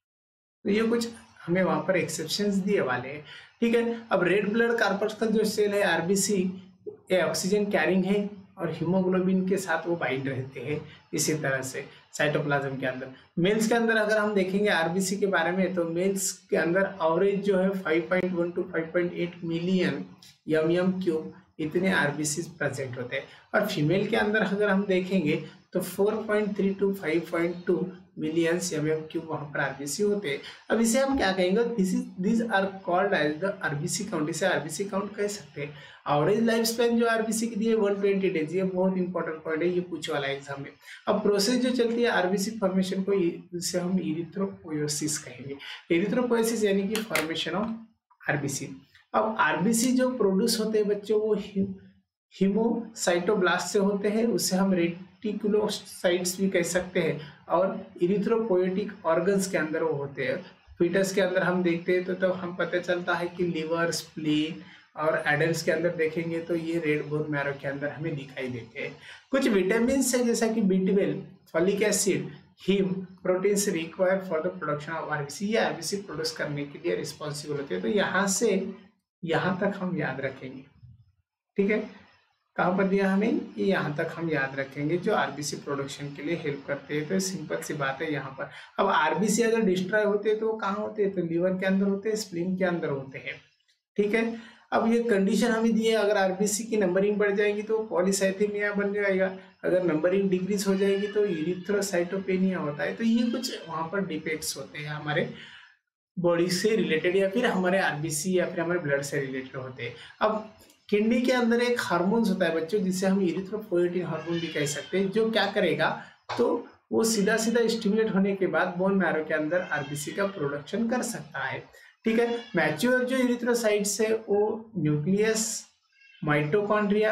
तो ये कुछ हमें वहां पर एक्सेप्शंस दिए वाले हैं, ठीक है। अब रेड ब्लड कार्पस्कल जो सेल है आरबीसी, ये ऑक्सीजन कैरिंग है और हीमोग्लोबिन के साथ वो बाइंड रहते हैं। इसी तरह से साइटोप्लाज्म के अंदर, मेल्स के अंदर अगर हम देखेंगे आरबीसी के बारे में, तो मेल्स के अंदर एवरेज जो है five point one to five point eight million m m cube इतने आरबीसी प्रेजेंट होते हैं। और फीमेल के अंदर अगर हम देखेंगे तो four point three to five point two million M M cube वहां पर आरबीसी होते हैं। अब इसे हम क्या कहेंगे? This is this are called as the RBC count. इसे आरबीसी काउंट कह सकते हैं। एवरेज लाइफ स्पैन जो आरबीसी की दी है वन ट्वेंटी डेज, ये बहुत इंपॉर्टेंट पॉइंट है, ये पूछे वाला एग्जाम में। अब प्रोसेस जो चलती है आरबीसी फॉर्मेशन को, इसे हम इरिथ्रोपोएसिस कहेंगे। इरिथ्रोपोएसिस यानी कि फॉर्मेशन ऑफ आरबीसी। अब आरबीसी जो प्रोड्यूस होते हैं बच्चों वो हीमोसाइटोब्लास्ट से होते हैं, उससे हम रेटिकुलोसाइट्स भी कह सकते हैं। और इरिथ्रोपोएटिक ऑर्गन्स के अंदर वो होते हैं। फीटस के अंदर हम देखते हैं तो तब तो हम पता चलता है कि लिवर, स्प्लीन, और एडल्ट्स के अंदर देखेंगे तो ये रेड बोन मैरो के अंदर हमें दिखाई देते हैं। कुछ विटामिन है जैसा कि B twelve, folic acid, heme, proteins required for the production of RBC, ये आरबीसी प्रोड्यूस करने के लिए रिस्पॉन्सिबल होते हैं। तो यहाँ से यहाँ तक हम याद रखेंगे, ठीक है। कहाँ पर दिया हमें? ये यहाँ तक हम याद रखेंगे जो आरबीसी प्रोडक्शन के लिए हेल्प करते हैं। तो सिंपल सी बात है यहाँ पर। अब आरबीसी अगर डिस्ट्रॉय होते हैं तो वो कहाँ होते हैं? तो लीवर के अंदर होते हैं, स्प्लीन के अंदर होते हैं, ठीक है। अब ये कंडीशन हमें दी है, अगर आरबीसी की नंबरिंग बढ़ जाएगी तो पॉलीसाइथेमिया बन जाएगा, अगर नंबरिंग डिक्रीज हो जाएगी तो इरिथ्रोसाइटोपेनिया होता है। तो ये कुछ वहाँ पर डिफेक्ट्स होते हैं हमारे बॉडी से रिलेटेड, या फिर हमारे आरबीसी या फिर हमारे ब्लड से रिलेटेड होते हैं। अब किडनी के अंदर एक हार्मोन्स होता है बच्चों, जिसे हम इरिथ्रोपोएटिन हार्मोन भी कह सकते हैं, जो क्या करेगा तो वो सीधा सीधा स्टिमुलेट होने के बाद बोन मैरो के अंदर आरबीसी का प्रोडक्शन कर सकता है, ठीक है। मैच्योर जो इरिथ्रोसाइट्स है वो न्यूक्लियस, माइटोकॉन्ड्रिया,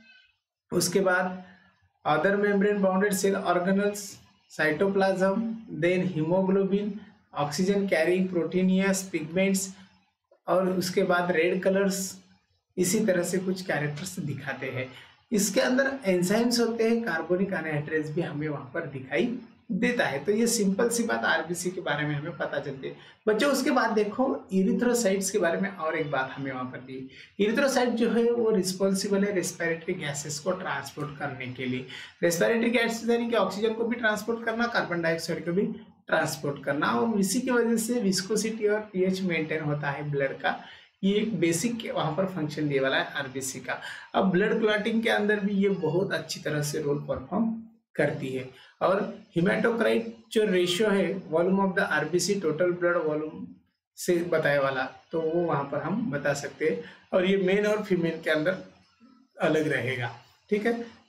उसके बाद other membrane bounded cell organelles, cytoplasm, then haemoglobin, oxygen carrying proteinaceous, pigments, और उसके बाद रेड कलर्स, इसी तरह से कुछ कैरेक्टर्स दिखाते हैं। इसके अंदर एंजाइम्स होते हैं, कार्बोनिक अनहाइड्रेज भी हमें वहां पर दिखाई देता है। तो ये सिंपल सी बात आरबीसी के बारे में हमें पता चलती है बच्चों। उसके बाद देखो इरिथ्रोसाइट्स के बारे में और एक बात हमें वहां पर दी। इरिथ्रोसाइट जो है वो रिस्पॉन्सिबल है रेस्पिरेटरी गैसेस को ट्रांसपोर्ट करने के लिए। रेस्पिरेटरी गैसेस यानी कि ऑक्सीजन को भी ट्रांसपोर्ट करना, कार्बन डाइऑक्साइड को भी ट्रांसपोर्ट करना, और इसी की वजह से विस्कोसिटी और पीएच मेंटेन होता है ब्लड का। ये एक बेसिक वहां पर फंक्शन दिए वाला है आरबीसी का। अब ब्लड क्लॉटिंग के अंदर भी ये बहुत अच्छी तरह से रोल परफॉर्म करती है। और हिमेटोक्राइट जो रेशियो है volume of the RBC total blood volume से बताए वाला, तो वो वहां पर हम बता सकते हैं। और ये मेल और फीमेल के अंदर अलग रहेगा, ठीक है।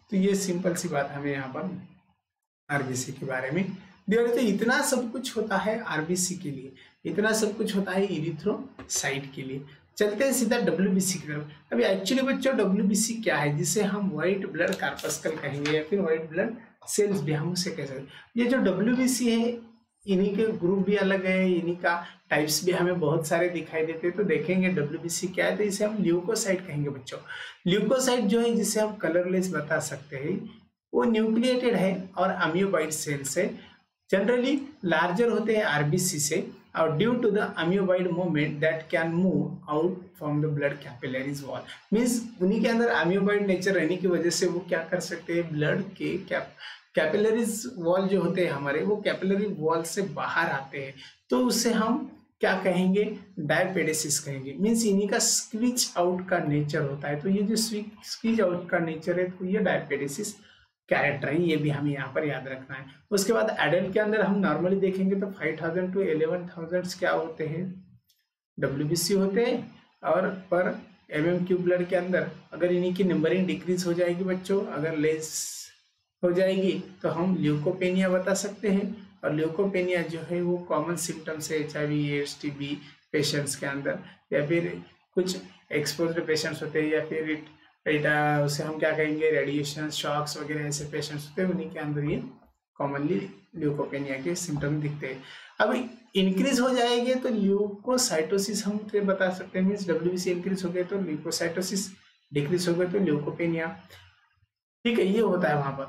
तो ये सिंपल सी बात हमें यहाँ पर आरबीसी के बारे में दिया। तो इतना सब कुछ होता है आरबीसी के लिए, इतना सब कुछ होता है इरिथ्रोसाइट के लिए। चलते हैं सीधा डब्ल्यूबीसी की तरफ। अभी एक्चुअली बच्चों डब्ल्यूबीसी क्या है, जिसे हम व्हाइट ब्लड कार्पस्कल कहेंगे या फिर व्हाइट ब्लड सेल्स भी हम उसे कह सकते हैं। ये जो डब्ल्यूबीसी है, इन्हीं के ग्रुप भी अलग है, इन्हीं का टाइप्स भी हमें बहुत सारे दिखाई देते हैं। तो देखेंगे डब्ल्यूबीसी क्या है, तो इसे हम ल्यूकोसाइट कहेंगे बच्चों। ल्यूकोसाइट जो है, जिसे हम कलरलेस बता सकते हैं, वो न्यूक्लिएटेड है और अम्योबाइड सेल्स है। जनरली लार्जर होते हैं आरबीसी से, और due to the amoeboid movement that can move out from the blood capillaries wall, means उन्हीं के अंदर अम्योबाइड नेचर रहने की वजह से वो क्या कर सकते हैं, ब्लड के कैप कैपिलरीज वॉल जो होते हैं हमारे, वो कैपिलरी वॉल से बाहर आते हैं। तो उससे हम क्या कहेंगे, डायपेडेसिस कहेंगे। मीन्स इन्हीं का स्क्वीज आउट का नेचर होता है। तो ये जो स्क्वीज आउट का नेचर है, तो ये डायपेडेसिस कैरेक्टर है, ये भी हमें यहाँ पर याद रखना है। उसके बाद एडल्ट के अंदर हम नॉर्मली देखेंगे तो five thousand to eleven thousand क्या होते हैं, डब्ल्यूबीसी होते हैं। और पर एम एम क्यू ब्लड के अंदर अगर इन्हीं की नंबरिंग डिक्रीज हो जाएगी बच्चों, अगर लेस हो जाएगी, तो हम ल्यूकोपेनिया बता सकते हैं। और ल्यूकोपेनिया जो है वो कॉमन सिम्टम्स है H I V AIDS TB patients के अंदर, या फिर कुछ एक्सपोज्ड पेशेंट्स होते हैं, या फिर इट उसे हम क्या कहेंगे, रेडिएशन शॉक्स वगैरह ऐसे पेशेंट्स होते हैं, उन्हीं के अंदर ये कॉमनली ल्यूकोपेनिया के सिम्टम दिखते हैं। अब इंक्रीज हो जाएंगे तो ल्यूकोसाइटोसिस हम बता सकते हैं। मीन्स डब्ल्यूबीसी इंक्रीज हो गए तो ल्यूकोसाइटोसिस, डिक्रीज हो गए तो ल्यूकोपेनिया। ठीक है, ये होता है वहां पर,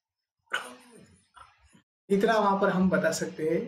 इतना वहां पर हम बता सकते हैं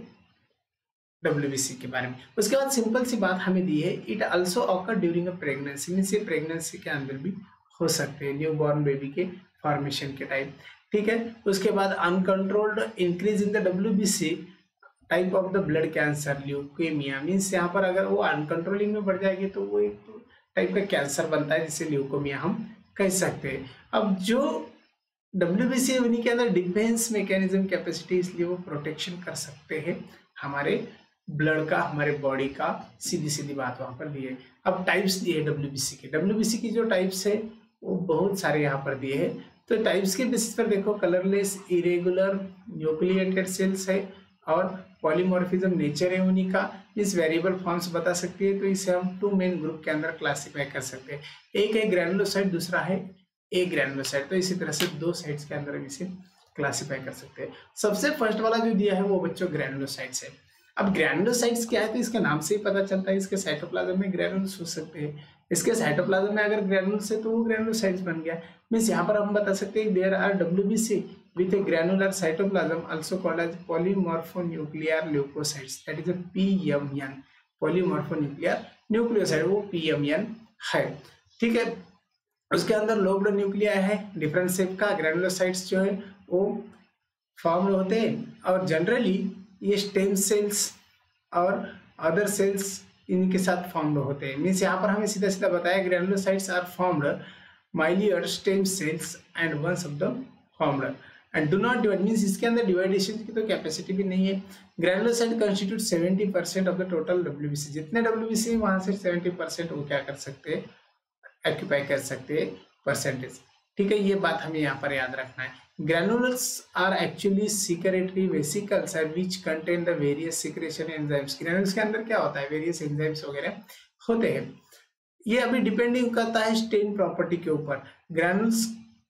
डब्ल्यूबीसी के बारे में। उसके बाद सिंपल सी बात हमें दी है, it also occur during a pregnancy, means ये प्रेगनेंसी के अंदर भी हो सकते हैं, न्यू बॉर्न बेबी के फॉर्मेशन के टाइम। ठीक है, उसके बाद uncontrolled increase in the WBC type of the blood cancer leukaemia, means यहाँ पर अगर वो अनकंट्रोलिंग में बढ़ जाएगी तो वो एक टाइप का कैंसर बनता है, जिसे ल्यूकेमिया हम कह सकते हैं। अब जो डब्ल्यूबीसी उन्हीं के अंदर डिफेंस मैकेनिज्म कैपेसिटी, इसलिए वो प्रोटेक्शन कर सकते हैं हमारे ब्लड का, हमारे बॉडी का। सीधी सीधी बात वहां पर दी है। अब टाइप्स दिए है डब्ल्यूबीसी के। डब्ल्यूबीसी की जो टाइप्स है वो बहुत सारे यहाँ पर दिए हैं। तो टाइप्स के बेसिस पर देखो, कलरलेस, इरेगुलर, न्यूक्लिएटेड सेल्स है और पॉलीमॉर्फिज्म नेचर है उन्हीं का। इस वेरिएबल फॉर्म्स बता सकती है। तो इसे हम टू मेन ग्रुप के अंदर क्लासिफाई कर सकते हैं, एक है ग्रैनुलोसाइट, दूसरा है ए ग्रैनुलोसाइट। तो इसी तरह से दो साइड्स के अंदर इसे क्लासिफाई कर सकते हैं। सबसे फर्स्ट वाला जो दिया है वो बच्चों ग्रैनुलोसाइट्स है। अब ग्रैनुलोसाइट्स क्या है, तो इसके नाम से ही पता चलता है, इसके साइटोप्लाज्म में ग्रैनुल्स हो सकते हैं। इसके साइटोप्लाज्म में अगर ग्रैनुल्स है तो वो ग्रैनुलोसाइट्स बन गया। मीन्स यहाँ पर हम बता सकते हैं there are WBC with a granular cytoplasm also called as polymorphonuclear leucocytes, that is a PMN, polymorphonuclear nucleoside, वो पीएमएन है। ठीक है, उसके अंदर लोब्ड न्यूक्लिया है डिफरेंट शेप का। ग्रैनुलोसाइट्स जो है वो फॉर्म होते हैं और जनरली ये स्टेम सेल्स और अदर सेल्स इनके साथ फॉर्म्ड होते हैं। मीन्स यहाँ पर हमें सीधा सीधा बताया granulocytes are formed myeloid stem cells and once of the formed and do not divide, means इसके अंदर डिवाइडेशन की तो कैपेसिटी भी नहीं है। Granulocyte constitute seventy percent of the total WBC, जितने डब्ल्यूबीसी वहां से सेवेंटी परसेंट वो क्या कर सकते हैं, ऑक्यूपाई कर सकते हैं परसेंटेज। ठीक है, ये बात हमें यहाँ पर याद रखना है। Granulars are actually secretory vesicles which contain the various secretion enzymes. Granules के अंदर क्या होता है, वेरियस एंजाइम्स वगैरह होते हैं। ये अभी डिपेंडिंग करता है स्टेन प्रॉपर्टी के ऊपर। Granules,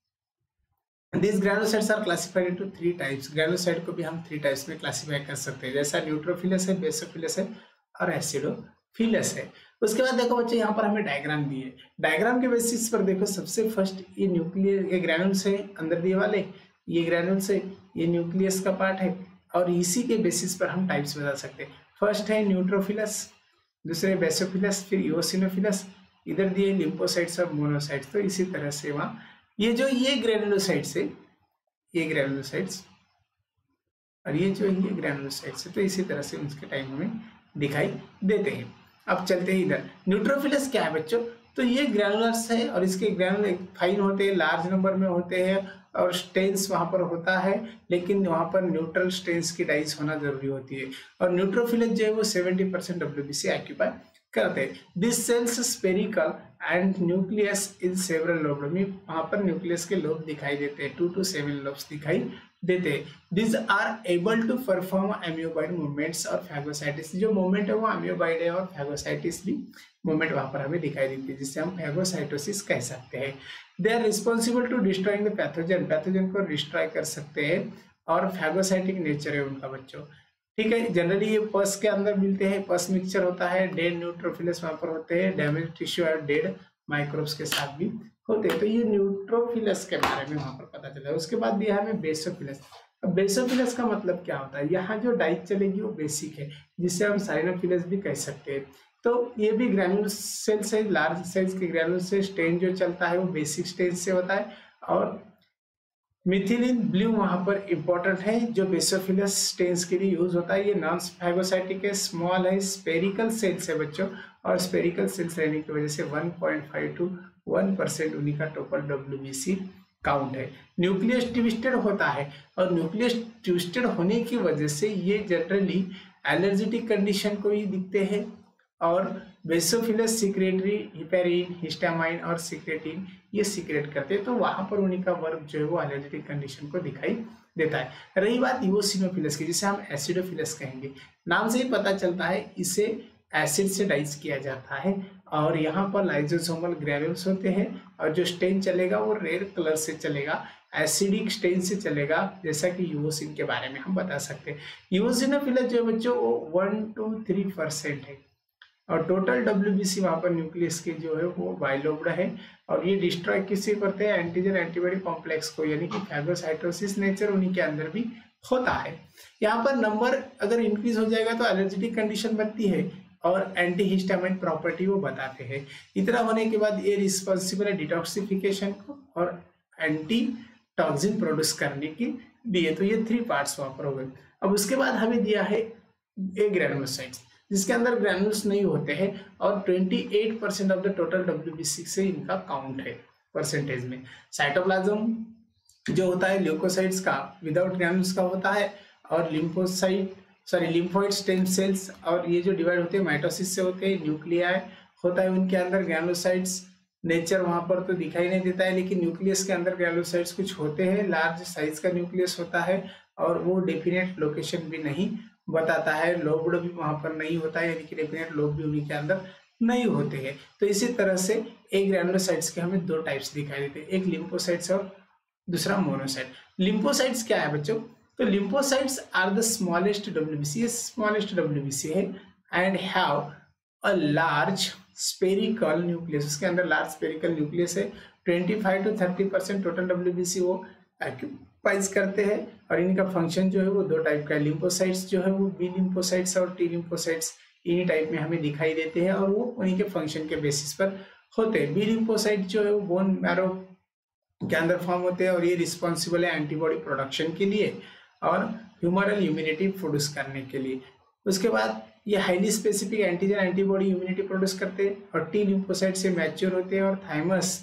this granulocytes are classified into three types. Granulocyte को भी हम थ्री टाइप्स में क्लासिफाई कर सकते हैं, जैसा न्यूट्रोफिलस है, बेसोफिलस है और एसिडोफिलस है। उसके बाद देखो बच्चे यहाँ पर हमें डायग्राम दिए। डायग्राम के बेसिस पर देखो, सबसे फर्स्ट ये न्यूक्लियस, ये ग्रैनुल्स है अंदर दिए वाले, ये ग्रैनुल्स है, ये न्यूक्लियस का पार्ट है और इसी के बेसिस पर हम टाइप्स बता सकते हैं। फर्स्ट है न्यूट्रोफिलस, दूसरे बेसोफिलस, फिर इओसिनोफिलस, इधर दिए लिम्फोसाइट्स और मोनोसाइट्स। तो इसी तरह से वहाँ ये जो ये ग्रैनुलोसाइट्स है, ये ग्रैनुलोसाइट्स और ये जो ये ग्रैनुलोसाइट्स है, तो इसी तरह से उसके टाइम हमें दिखाई देते हैं। अब चलते हैं इधर, न्यूट्रोफिलस क्या है बच्चों, तो ये ग्रैनुलर्स है और इसके ग्रैनुल फाइन होते हैं, लार्ज नंबर में होते हैं और स्टेन्स वहां पर होता है, लेकिन वहां पर न्यूट्रल स्टेन्स की डाइस होना जरूरी होती है। और न्यूट्रोफिलस जो है वो सेवेंटी परसेंट डब्ल्यूबीसी ऑक्यूपाई करते हैं। This cells spherical and nucleus in several lobe, वहां पर न्यूक्लियस के लोब दिखाई देते हैं, टू टू सेवन लोब्स दिखाई देते हैं। This are able to perform amoeboid movements और फैगोसाइटिस, जो मूवमेंट है वो अम्योबाइड है और फैगोसाइटिस भी मूवमेंट वहां पर हमें दिखाई देती है, जिससे हम फैगोसाइटोसिस कह सकते हैं। They are responsible to destroying the pathogen, pathogen को डिस्ट्रॉय कर सकते हैं और फैगोसाइटिक नेचर है उनका बच्चों, ठीक है। जनरली ये पस के अंदर मिलते हैं, पस मिक्सचर होता है, डेड न्यूट्रोफिलस वहां पर होते हैं, डैमेज टिश्यू और डेड माइक्रोब्स के साथ भी होते हैं। तो ये न्यूट्रोफिलस के बारे में वहां पर पता चला है। उसके बाद दिया हमें बेसोफिलस। अब बेसोफिलस का मतलब क्या होता है, यहाँ जो डाइट चलेगी वो बेसिक है, जिससे हम साइनोफिलस भी कह सकते हैं। तो ये भी ग्रैन्युल सेल से, लार्ज साइज के ग्रैन्युल से स्टेन जो चलता है वो बेसिक स्टेज से होता है, और मिथिलीन ब्लू वहां पर इंपॉर्टेंट है जो बेसोफिलस स्टेन्स के लिए यूज होता है। ये नॉन फैगोसाइटिक है, स्मॉल है, स्पेरिकल सेल्स है बच्चों, और स्पेरिकल सेल्स रहने की वजह से one point five to one percent उन्हीं का टोटल डब्ल्यूबीसी काउंट है। न्यूक्लियस ट्विस्टेड होता है, और न्यूक्लियस ट्विस्टेड होने की वजह से ये जनरली एलर्जेटिक कंडीशन को ही दिखते हैं, और बेसोफिलस सिक्रेटरी हिपेरिन, हिस्टामाइन और सिक्रेटिन ये सिक्रेट करते हैं, तो वहां पर उन्हीं का वर्क जो है वो एलर्जेटिक कंडीशन को दिखाई देता है। रही बात यूसिनोफिलस की, जिसे हम एसिडोफिलस कहेंगे, नाम से ही पता चलता है इसे एसिड से डाइस किया जाता है, और यहाँ पर लाइजोसोमल ग्रैन्युल्स होते हैं, और जो स्टेन चलेगा वो रेड कलर से चलेगा, एसिडिक स्टेन से चलेगा, जैसा कि यूसिन के बारे में हम बता सकते हैं। यूसिनोफिलस जो है बच्चों वो वन टू थ्री परसेंट है, और टोटल डब्ल्यूबीसी वहां पर न्यूक्लियस के जो है वो बाइलोब्ड है, और ये डिस्ट्रॉय किसी करते हैं, एंटीजन एंटीबॉडी कॉम्प्लेक्स को, यानी कि फैगोसाइटोसिस नेचर उन्हीं के अंदर भी होता है। यहाँ पर नंबर अगर इंक्रीज हो जाएगा तो एलर्जेटिक कंडीशन बनती है, और एंटी हिस्टामाइन प्रॉपर्टी वो बताते हैं। इतना होने के बाद ये रिस्पॉन्सिबल है डिटॉक्सिफिकेशन को और एंटी टॉक्सिन प्रोड्यूस करने के लिए। तो ये थ्री पार्ट्स वहां पर हो गए। अब उसके बाद हमें दिया है ए ग्रैनुलोसाइट्स, जिसके अंदर ग्रैनुल्स नहीं होते हैं, और अट्ठाईस percent of the total WBC से इनका काउंट है परसेंटेज में। साइटोप्लाज्म जो होता है ल्यूकोसाइट्स का विदाउट ग्रैनुल्स का होता है, और lymphocyte sorry lymphoid stem cells, और ये जो डिवाइड होते हैं माइटोसिस से होते हैं, न्यूक्लियाई होता है उनके अंदर ग्रैनुलोसाइट्स नेचर वहां पर तो दिखाई नहीं देता है, लेकिन न्यूक्लियस के अंदर ग्रैनुलोसाइट्स कुछ होते हैं, लार्ज साइज का न्यूक्लियस होता है, और वो डेफिनेट लोकेशन भी नहीं बताता है, लोब्ड भी वहां पर नहीं होता है, यानी कि डेफिनेट लोब भी उन्हीं के अंदर नहीं होते हैं। तो इसी तरह से एक ग्रैनुलोसाइट्स के हमें दो टाइप्स दिखाई देते हैं, एक लिम्फोसाइट्स और दूसरा मोनोसाइट। लिम्फोसाइट्स क्या है बच्चों, तो lymphocytes are the smallest WBC, ये स्मॉलेस्ट डब्ल्यूबीसी है, and have a large spherical nucleus, उसके अंदर लार्ज स्पेरिकल न्यूक्लियस है। पच्चीस टू तीस परसेंट टोटल डब्ल्यूबीसी वो ऑक्यूपाइज करते हैं, और इनका फंक्शन जो है वो दो टाइप का है। लिम्फोसाइट्स जो है वो बी लिम्फोसाइट्स और टी लिम्फोसाइट्स इन्हीं टाइप में हमें दिखाई देते हैं, और वो उन्हीं के फंक्शन के बेसिस पर होते हैं। बी लिम्फोसाइट जो है वो बोन मैरो के अंदर फॉर्म होते हैं, और ये रिस्पॉन्सिबल है एंटीबॉडी प्रोडक्शन के लिए और ह्यूमरल इम्यूनिटी प्रोड्यूस करने के लिए। उसके बाद ये highly specific antigen antibody immunity produce करते हैं, और टी लिम्फोसाइट से मैच्योर होते हैं और thymus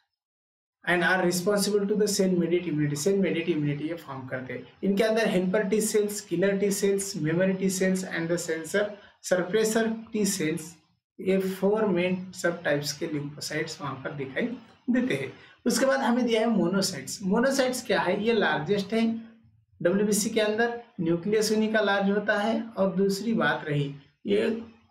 and are responsible to the cell mediate immunity, cell mediate immunity ये फॉर्म करते हैं। इनके अंदर helper T cells, killer T cells, memory T cells and the sensor suppressor T cells, ये फोर मेन सब टाइप्स के lymphocytes वहां पर दिखाई देते हैं। उसके बाद हमें दिया है मोनोसाइट्स। मोनोसाइट्स क्या है, ये लार्जेस्ट है डब्ल्यूबीसी के अंदर, न्यूक्लियस उन्हीं का लार्ज होता है, और दूसरी बात रही ये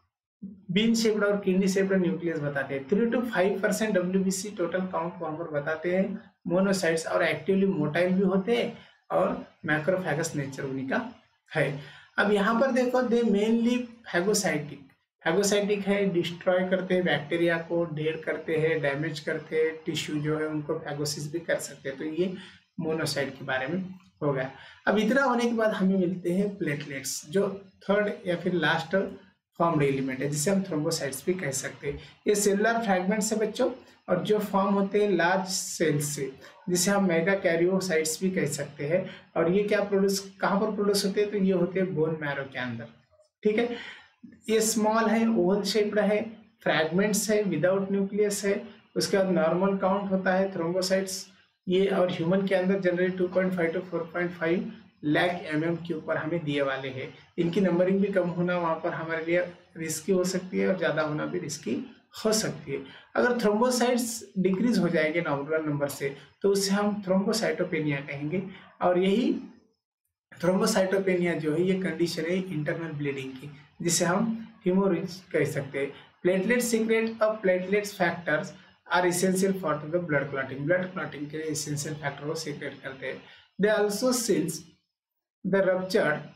बीन शेप्ड और किडनी शेप्ड न्यूक्लियस बताते हैं। Three to five percent WBC total count वहां पर बताते हैं मोनोसाइट्स, और एक्टिवली मोटाइल भी होते हैं, और मैक्रोफैगस नेचर उन्हीं का है। अब यहाँ पर देखो दे मेनली फैगोसाइटिक, फैगोसाइटिक है, डिस्ट्रॉय करते हैं बैक्टीरिया को, ढेर करते हैं, डैमेज करते हैं, टिश्यू जो है उनको फैगोसिस भी कर सकते हैं। तो ये मोनोसाइट के बारे में हो गया। अब इतना होने के बाद हमें मिलते हैं प्लेटलेट्स, जो थर्ड या फिर लास्ट फॉर्म्ड एलिमेंट है, जिसे हम थ्रोम्बोसाइट्स भी कह सकते हैं। ये सेलुलर फ्रैगमेंट्स है बच्चों, और जो फॉर्म होते हैं लार्ज सेल्स से, जिसे हम मेगा कैरियोसाइट्स भी कह सकते हैं। और ये क्या प्रोड्यूस कहाँ पर प्रोड्यूस होते हैं, तो ये होते हैं बोन मैरो के अंदर, ठीक है। ये स्मॉल है, ओवल शेप्ड है, फ्रैगमेंट्स है, विदाउट न्यूक्लियस है। उसके बाद नॉर्मल काउंट होता है थ्रोम्बोसाइट्स ये, और ह्यूमन के अंदर generally two point five to four point five lakh M M के ऊपर हमें दिए वाले हैं। इनकी नंबरिंग भी कम होना वहाँ पर हमारे लिए रिस्की हो सकती है और ज़्यादा होना भी रिस्की हो सकती है। अगर थ्रोम्बोसाइट्स डिक्रीज हो जाएंगे नॉर्मल नंबर से तो उसे हम थ्रोम्बोसाइटोपेनिया कहेंगे। और यही थ्रोम्बोसाइटोपेनिया जो है ये कंडीशन है इंटरनल ब्लीडिंग की, जिसे हम हेमोरेज कह सकते हैं। Platelet secret of platelets factors are essential for the blood clotting. Blood clotting के लिए एसेंशियल फैक्टर को सीक्रेट करते हैं। They also seals the ruptured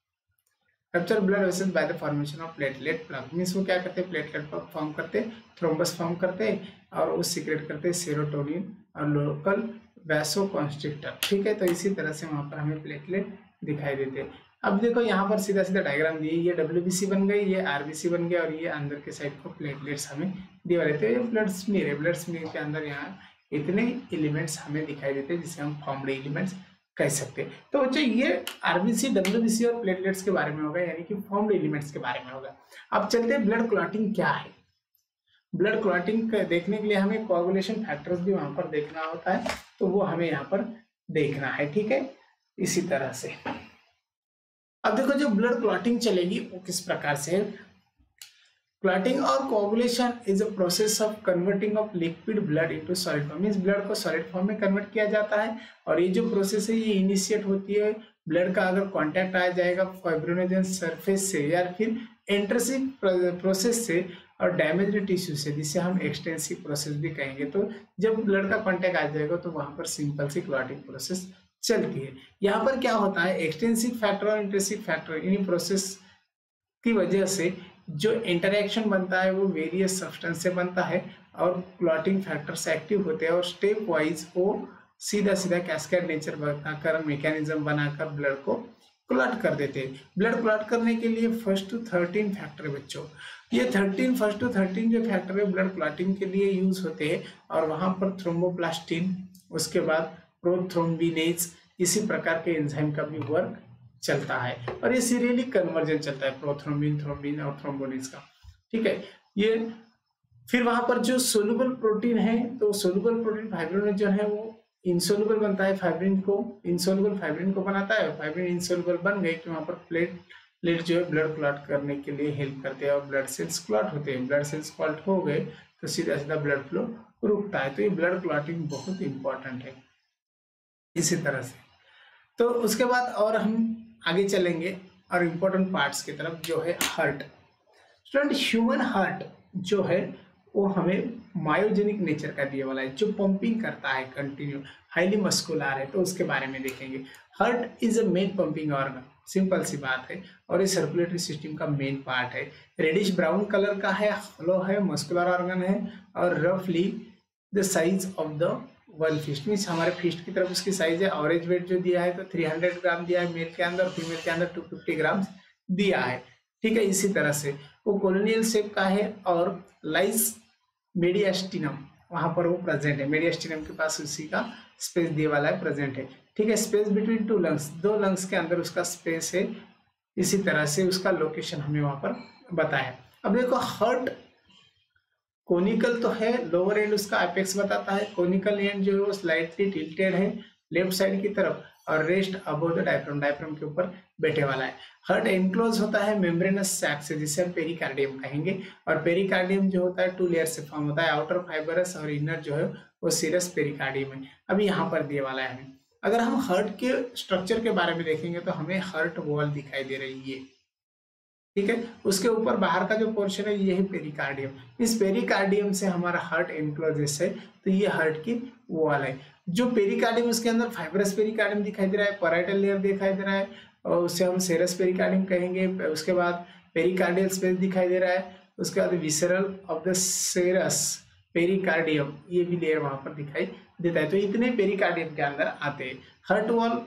rupture blood vessels by the formation of platelet plug. Means वो क्या करते हैं, platelet plug form करते, थ्रोम्बस फॉर्म करते और वो सीक्रेट करते सेरोटोनिन और लोकल वैसोकॉन्स्ट्रिक्टर। ठीक है, तो इसी तरह से वहाँ पर हमें प्लेटलेट दिखाई देते हैं। अब देखो यहाँ पर सीधा सीधा डायग्राम दिए, ये डब्ल्यूबीसी बन गई, ये आरबीसी बन गया और ये अंदर के साइड को प्लेटलेट्स हमें दिए रहते हैं। ये ब्लड स्मीयर है, ब्लड स्मीयर के अंदर यहाँ इतने एलिमेंट्स हमें दिखाई देते हैं जिसे हम फॉर्म्ड एलिमेंट्स कह सकते हैं। तो बच्चों ये आरबीसी, डब्ल्यूबीसी और प्लेटलेट्स के बारे में होगा, यानी कि फॉर्म्ड एलिमेंट्स के बारे में होगा। अब चलते हैं ब्लड क्लॉटिंग क्या है। ब्लड क्लॉटिंग देखने के लिए हमें कोआगुलेशन फैक्टर्स भी वहां पर देखना होता है, तो वो हमें यहाँ पर देखना है। ठीक है, इसी तरह से अब देखो जो ब्लड क्लॉटिंग चलेगी वो किस प्रकार से है। क्लॉटिंग और coagulation is a process of converting of liquid blood into solid form. Means blood को सॉलिड फॉर्म में कन्वर्ट किया जाता है और ये जो प्रोसेस है ये इनिशिएट होती है ब्लड का अगर कांटेक्ट आ जाएगा फाइब्रिनोजन सरफेस से या फिर इंट्रिंसिक प्रोसेस से और डैमेज्ड टिश्यू से, जिसे हम एक्सटेंसिव प्रोसेस भी कहेंगे। तो जब ब्लड का कांटेक्ट आ जाएगा तो वहां पर सिंपल सी क्लॉटिंग प्रोसेस चलती है। यहाँ पर क्या होता है, एक्सटेंसिव फैक्टर और इंट्रिंसिक फैक्टर इन प्रोसेस की वजह से जो इंटरेक्शन बनता है वो वेरियस सब्सटेंस से बनता है और क्लॉटिंग फैक्टर्स एक्टिव होते हैं और स्टेप वाइज वो सीधा सीधा कैस्केड नेचर बनाकर मैकेनिज्म बनाकर ब्लड को क्लॉट कर देते हैं। ब्लड क्लॉट करने के लिए फर्स्ट टू थर्टीन फैक्टर बच्चों, ये थर्टीन फर्स्ट टू थर्टीन जो फैक्टर है ब्लड क्लॉटिंग के लिए यूज होते हैं और वहां पर थ्रोम्बोप्लास्टिन, उसके बाद प्रोथ्रोम्बिनेज, इसी प्रकार के एंजाइम का भी वर्क चलता है और ये सीरियली कन्वर्जन चलता है प्रोथ्रोम्बिन, थ्रोम्बिन और थ्रोम्बोनिस का। ठीक है, ये फिर वहां पर जो सोलुबल प्रोटीन है तो सोलुबल प्रोटीन फाइब्रिनोजन है वो इंसोलुबल बनता है, फाइब्रिन को इंसोलुबल फाइब्रिन को बनाता है। फाइब्रिन इंसोलुबल बन गए कि वहां पर प्लेट प्लेट जो है ब्लड क्लॉट करने के लिए हेल्प करते हैं और ब्लड सेल्स क्लॉट होते हैं। ब्लड सेल्स क्लॉट हो गए तो सीधा सीधा ब्लड फ्लो रुकता है। तो ये ब्लड क्लॉटिंग बहुत इंपॉर्टेंट है इसी तरह से। तो उसके बाद और हम आगे चलेंगे और इम्पोर्टेंट पार्ट्स की तरफ, जो है हार्ट। स्टूडेंट ह्यूमन हार्ट जो है वो हमें मायोजेनिक नेचर का दिया वाला है, जो पंपिंग करता है कंटिन्यू, हाईली मस्कुलर है, तो उसके बारे में देखेंगे। Heart is a main pumping organ, simple सी बात है, और ये सर्कुलेटरी सिस्टम का मेन पार्ट है। रेडिश ब्राउन कलर का है, हॉलो है, मस्कुलर ऑर्गन है और रफली the size of the one fist. Means हमारे फिस्ट की तरफ उसकी साइज है। एवरेज वेट जो दिया है तो तीन सौ ग्राम दिया है मेल के अंदर, फीमेल के अंदर दो सौ पचास ग्राम दिया है। ठीक है, इसी तरह से वो कोलोनियल शेप का है और लाइस मेडियास्टिनम वहां पर वो प्रेजेंट है। मेडियास्टिनम के पास उसी का स्पेस दिए वाला है, प्रेजेंट है। ठीक है, स्पेस बिटवीन टू लंग्स, दो लंग्स के अंदर उसका स्पेस है। इसी तरह से उसका लोकेशन हमें वहां पर बताया। अब देखो हार्ट कोनिकल तो है, लोअर एंड उसका एपेक्स बताता है, कोनिकल एंड जो है वो स्लाइटली टिल्टेड है लेफ्ट साइड की तरफ और rest above the diaphragm, diaphragm के ऊपर बैठे वाला है। हार्ट एनक्लोज होता है मेम्ब्रेनस सैक से, जिसे हम पेरिकार्डियम कहेंगे, और पेरिकार्डियम जो होता है टू लेयर से फॉर्म होता है, आउटर फाइबरस और इनर जो है वो सीरस पेरिकार्डियम है। अभी यहाँ पर दिए वाला है हमें। अगर हम हार्ट के स्ट्रक्चर के बारे में देखेंगे तो हमें हार्ट वॉल दिखाई दे रही है। ठीक है, उसके ऊपर बाहर का जो पोर्शन है ये है पेरिकार्डियम। इस पेरिकार्डियम से हमारा हार्ट एनक्लोजेस है, तो ये हार्ट की वॉल है। जो पेरिकार्डियम उसके अंदर फाइब्रस पेरिकार्डियम दिखाई दे रहा है, पैराइटल लेयर दिखाई दे रहा है और उसे हम सेरस पेरिकार्डियम कहेंगे। उसके बाद पेरिकार्डियल स्पेस दिखाई दे रहा है, उसके बाद visceral of the serous pericardium, ये भी लेयर वहां पर दिखाई देता है। तो इतने पेरिकार्डियम के अंदर आते हैं। हार्ट वॉल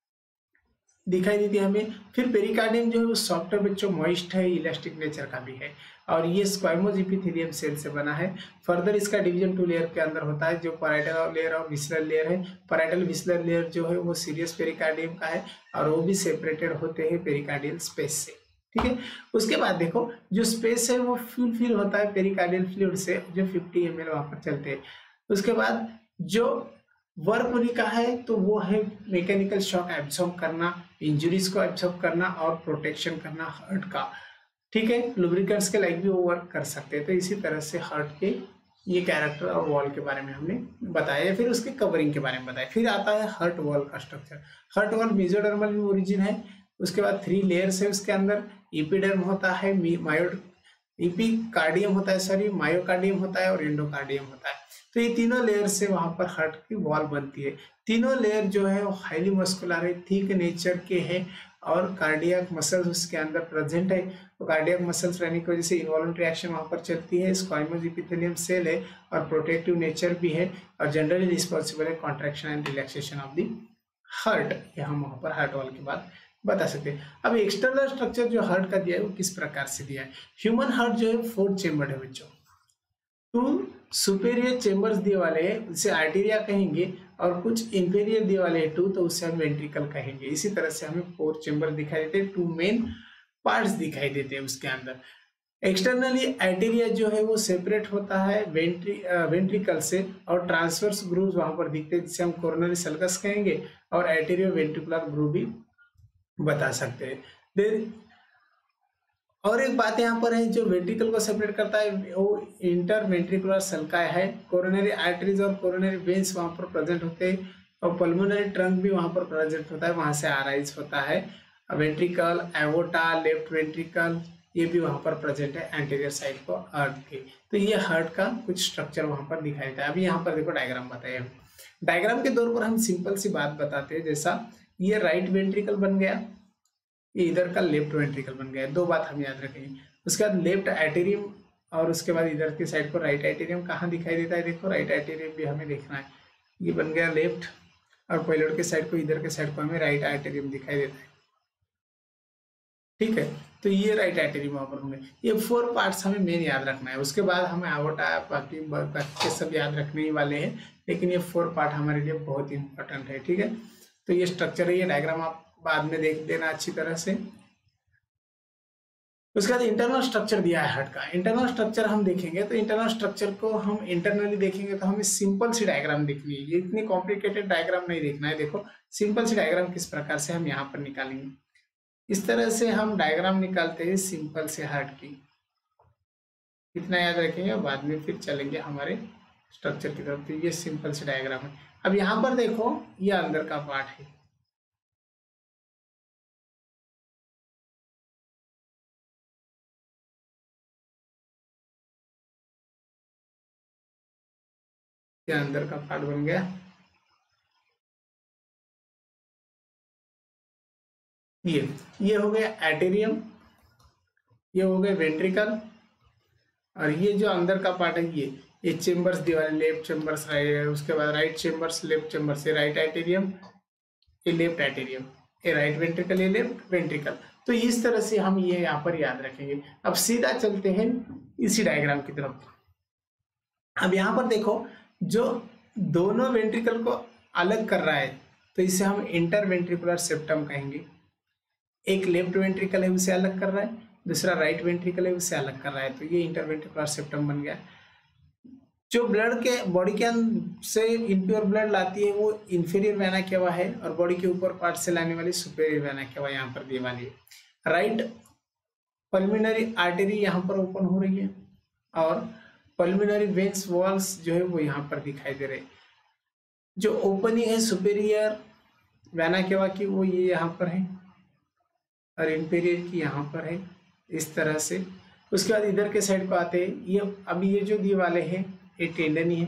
दिखाई देती है हमें। फिर पेरिकार्डियम जो है वो सॉफ्ट है बच्चों, मॉइस्ट है, इलास्टिक नेचर का भी है और ये स्क्वाइमोस एपिथेलियम सेल से बना है। फर्दर इसका डिवीजन टू लेयर के अंदर होता है, जो पैराइटल लेयर और विसरल लेयर है। पैराइटल विसरल लेयर जो है वो सीरियस पेरिकार्डियम का है और वो भी सेपरेटेड होते हैं पेरिकार्डियल स्पेस से। ठीक है, उसके बाद देखो जो स्पेस है वो फ्यूल फिल होता है पेरिकार्डियल फ्लूइड से, जो फिफ्टी एम एल वहां पर चलते हैं। उसके बाद जो वर्क लिखा है तो वो है मैकेनिकल शॉक एब्सॉर्ब करना, इंजरीज को एब्सॉर्ब करना और प्रोटेक्शन करना हार्ट का, ठीक है। लुब्रिकेंट्स के लाइक भी वो वर्क कर सकते हैं। तो इसी तरह से हार्ट के ये कैरेक्टर और वॉल के बारे में हमने बताया, फिर उसके कवरिंग के बारे में बताया। फिर आता है हार्ट वॉल का structure. Heart wall mesodermal origin है, उसके बाद थ्री लेयर्स है उसके अंदर। एपिडर्म होता है, मायो एपिकार्डियम होता है, सॉरी मायोकार्डियम होता है और एंडोकार्डियम होता है। तो ये तीनों लेयर से वहां पर हार्ट की वॉल बनती है। तीनों लेयर जो है वो हाईली मस्कुलर है, थिक नेचर के है और कार्डियक मसल्स उसके अंदर प्रेजेंट है। तो कार्डियक मसल्स रहने की वजह से इन्वॉल्यूंटरी एक्शन वहां पर चलती है। स्क्वामोस एपिथेलियम सेल है और प्रोटेक्टिव नेचर भी है और जनरली रिस्पॉन्सिबल है contraction and relaxation of the heart. ये हम वहां पर हार्ट वॉल के बाद बता सकते हैं। अब एक्सटर्नल स्ट्रक्चर जो हार्ट का दिया है वो किस प्रकार से दिया है। ह्यूमन हार्ट जो है फोर चेम्बर है बच्चों। टू सुपेरियर चेम्बर्स दिए वाले हैं, उसे आर्टेरिया कहेंगे, और कुछ इंफेरियर दिए वाले हैं टू, तो उससे हम वेंट्रिकल कहेंगे। इसी तरह से हमें फोर चेम्बर दिखाई देते हैं, टू मेन पार्ट्स दिखाई देते हैं उसके अंदर। एक्सटर्नली आर्टेरिया जो है वो सेपरेट होता है वेंट्री वेंट्रिकल से और ट्रांसवर्स ग्रूव्स वहां पर दिखते हैं जिसे हम कोरोनरी सल्कस कहेंगे और आर्टेरियो वेंट्रिकुलर ग्रूव भी बता सकते हैं। देन और एक बात यहाँ पर है जो वेंट्रिकल को सेपरेट करता है वो इंटर वेंट्रिकुलर सल्काई है। कोरोनरी आर्टरीज और कोरोनरी वेन्स वहां पर प्रेजेंट होते हैं और पल्मोनरी ट्रंक भी वहां पर प्रेजेंट होता है, वहां से आराइज होता है। वेंट्रिकल, एवोटा, लेफ्ट वेंट्रिकल ये भी वहां पर प्रेजेंट है एंटीरियर साइड को हार्ट के। तो ये हार्ट का कुछ स्ट्रक्चर वहां पर दिखाई देता है। अभी यहाँ पर देखो डायग्राम बताइए। डायग्राम के तौर पर हम सिंपल सी बात बताते हैं, जैसा ये राइट वेंट्रिकल बन गया, ये इधर का लेफ्ट वेंट्रिकल बन गया। दो बात हम याद रखेंगे। उसके बाद लेफ्ट आर्टेरियम और उसके बाद इधर की साइड को राइट आर्टेरियम कहाँ दिखाई देता है, देखो राइट आर्टेरियम भी हमें देखना है। ये बन गया लेफ्ट और पैलोड के साइड को इधर के साइड को हमें राइट आर्टेरियम दिखाई देता है, ठीक है। तो ये राइट आर्टेरियम वहां पर होंगे। ये फोर पार्ट्स हमें मेन याद रखना है। उसके बाद हमें आवोटा बाकी बाकी सब याद रखने ही वाले हैं, लेकिन ये फोर पार्ट हमारे लिए बहुत इंपॉर्टेंट है, ठीक है। तो ये स्ट्रक्चर है, ये डायग्राम आप बाद में देख देना अच्छी तरह से। उसके बाद इंटरनल स्ट्रक्चर दिया है हार्ट का। इंटरनल स्ट्रक्चर हम देखेंगे तो इंटरनल स्ट्रक्चर को हम इंटरनली देखेंगे तो हमें सिंपल सी डायग्राम देखनी है, ये इतनी कॉम्प्लिकेटेड डायग्राम नहीं देखना है। देखो सिंपल सी डायग्राम किस प्रकार से हम यहाँ पर निकालेंगे। इस तरह से हम डायग्राम निकालते हैं सिंपल से हार्ट की, इतना याद रखेंगे और बाद में फिर चलेंगे हमारे स्ट्रक्चर की तरफ। तो ये सिंपल सी डायग्राम है। अब यहाँ पर देखो ये अंदर का पार्ट है, ये अंदर का पार्ट बन गया। ये ये हो गया आर्टेरियम, ये हो गए वेंट्रिकल, और ये जो अंदर का पार्ट है ये ये चेम्बर्स दीवार, लेफ्ट चेम्बर्स, राइट, उसके बाद राइट चेम्बर्स, लेफ्ट चेम्बर्स, ये राइट आर्टेरियम, ये लेफ्ट आर्टेरियम, ये राइट वेंट्रिकल, ये लेफ्ट वेंट्रिकल। तो इस तरह से हम ये यहाँ पर याद रखेंगे। अब सीधा चलते हैं इसी डायग्राम की तरफ। अब यहाँ पर देखो जो दोनों वेंट्रिकल को अलग कर रहा है तो इसे हम इंटर वेंट्रिकुलर सेप्टम कहेंगे। एक लेफ्ट वेंट्रिकल है उसे अलग कर रहा है, दूसरा राइट वेंट्रिकल है उसे अलग कर रहा है, तो ये इंटर वेंट्रिकुलर सेप्टम बन गया। जो ब्लड के बॉडी के अंदर से इम्प्योर ब्लड लाती है वो इंफीरियर वेना केवा है और बॉडी के ऊपर पार्ट से लाने वाली सुपेरियर वेना केवा यहाँ पर दी वाली है। राइट पल्मिनरी आर्टरी यहाँ पर ओपन हो रही है और पल्मिनरी वेन्स वॉल्स जो है वो यहाँ पर दिखाई दे रहे। जो ओपनिंग है सुपेरियर वेना केवा की वो ये यहाँ पर है और इंफीरियर की यहाँ पर है, इस तरह से। उसके बाद इधर के साइड को आते हैं, ये अभी ये जो दिए वाले हैं ये टेंडन ही है,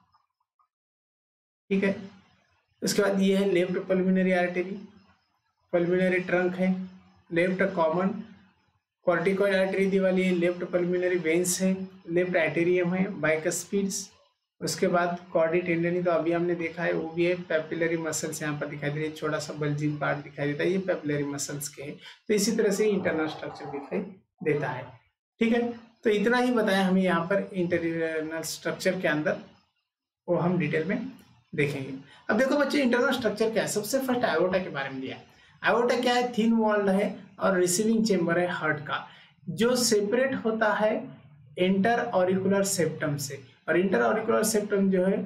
ठीक है। उसके बाद ये है left pulmonary artery, pulmonary trunk है, लेफ्ट कॉमन कॉर्टिकॉइड आर्टरी दी वाली है, लेफ्ट पल्मिनरी वेन्स है, लेफ्ट आर्टेरियम है, बाइकस्पिड्स। उसके बाद कॉर्डी टेंडनी तो अभी हमने देखा है, वो भी है। पेपिलरी मसल्स यहाँ पर दिखाई दे रही है, छोटा सा बल्जिंग पार्ट दिखाई देता है, ये पेपिलरी मसल्स के हैं। तो इसी तरह से इंटरनल स्ट्रक्चर दिखाई देता है, ठीक है। तो इतना ही बताया हमें यहाँ पर इंटरनल स्ट्रक्चर के अंदर, वो हम डिटेल में देखेंगे। अब देखो बच्चे इंटरनल स्ट्रक्चर क्या है। सबसे फर्स्ट आयोटा के बारे में दिया। आयोटा क्या है, थिन वॉल्ड है और रिसीविंग चेम्बर है हार्ट का, जो सेपरेट होता है इंटर ऑरिकुलर सेप्टम से। और इंटर ऑरिकुलर सेप्टम जो है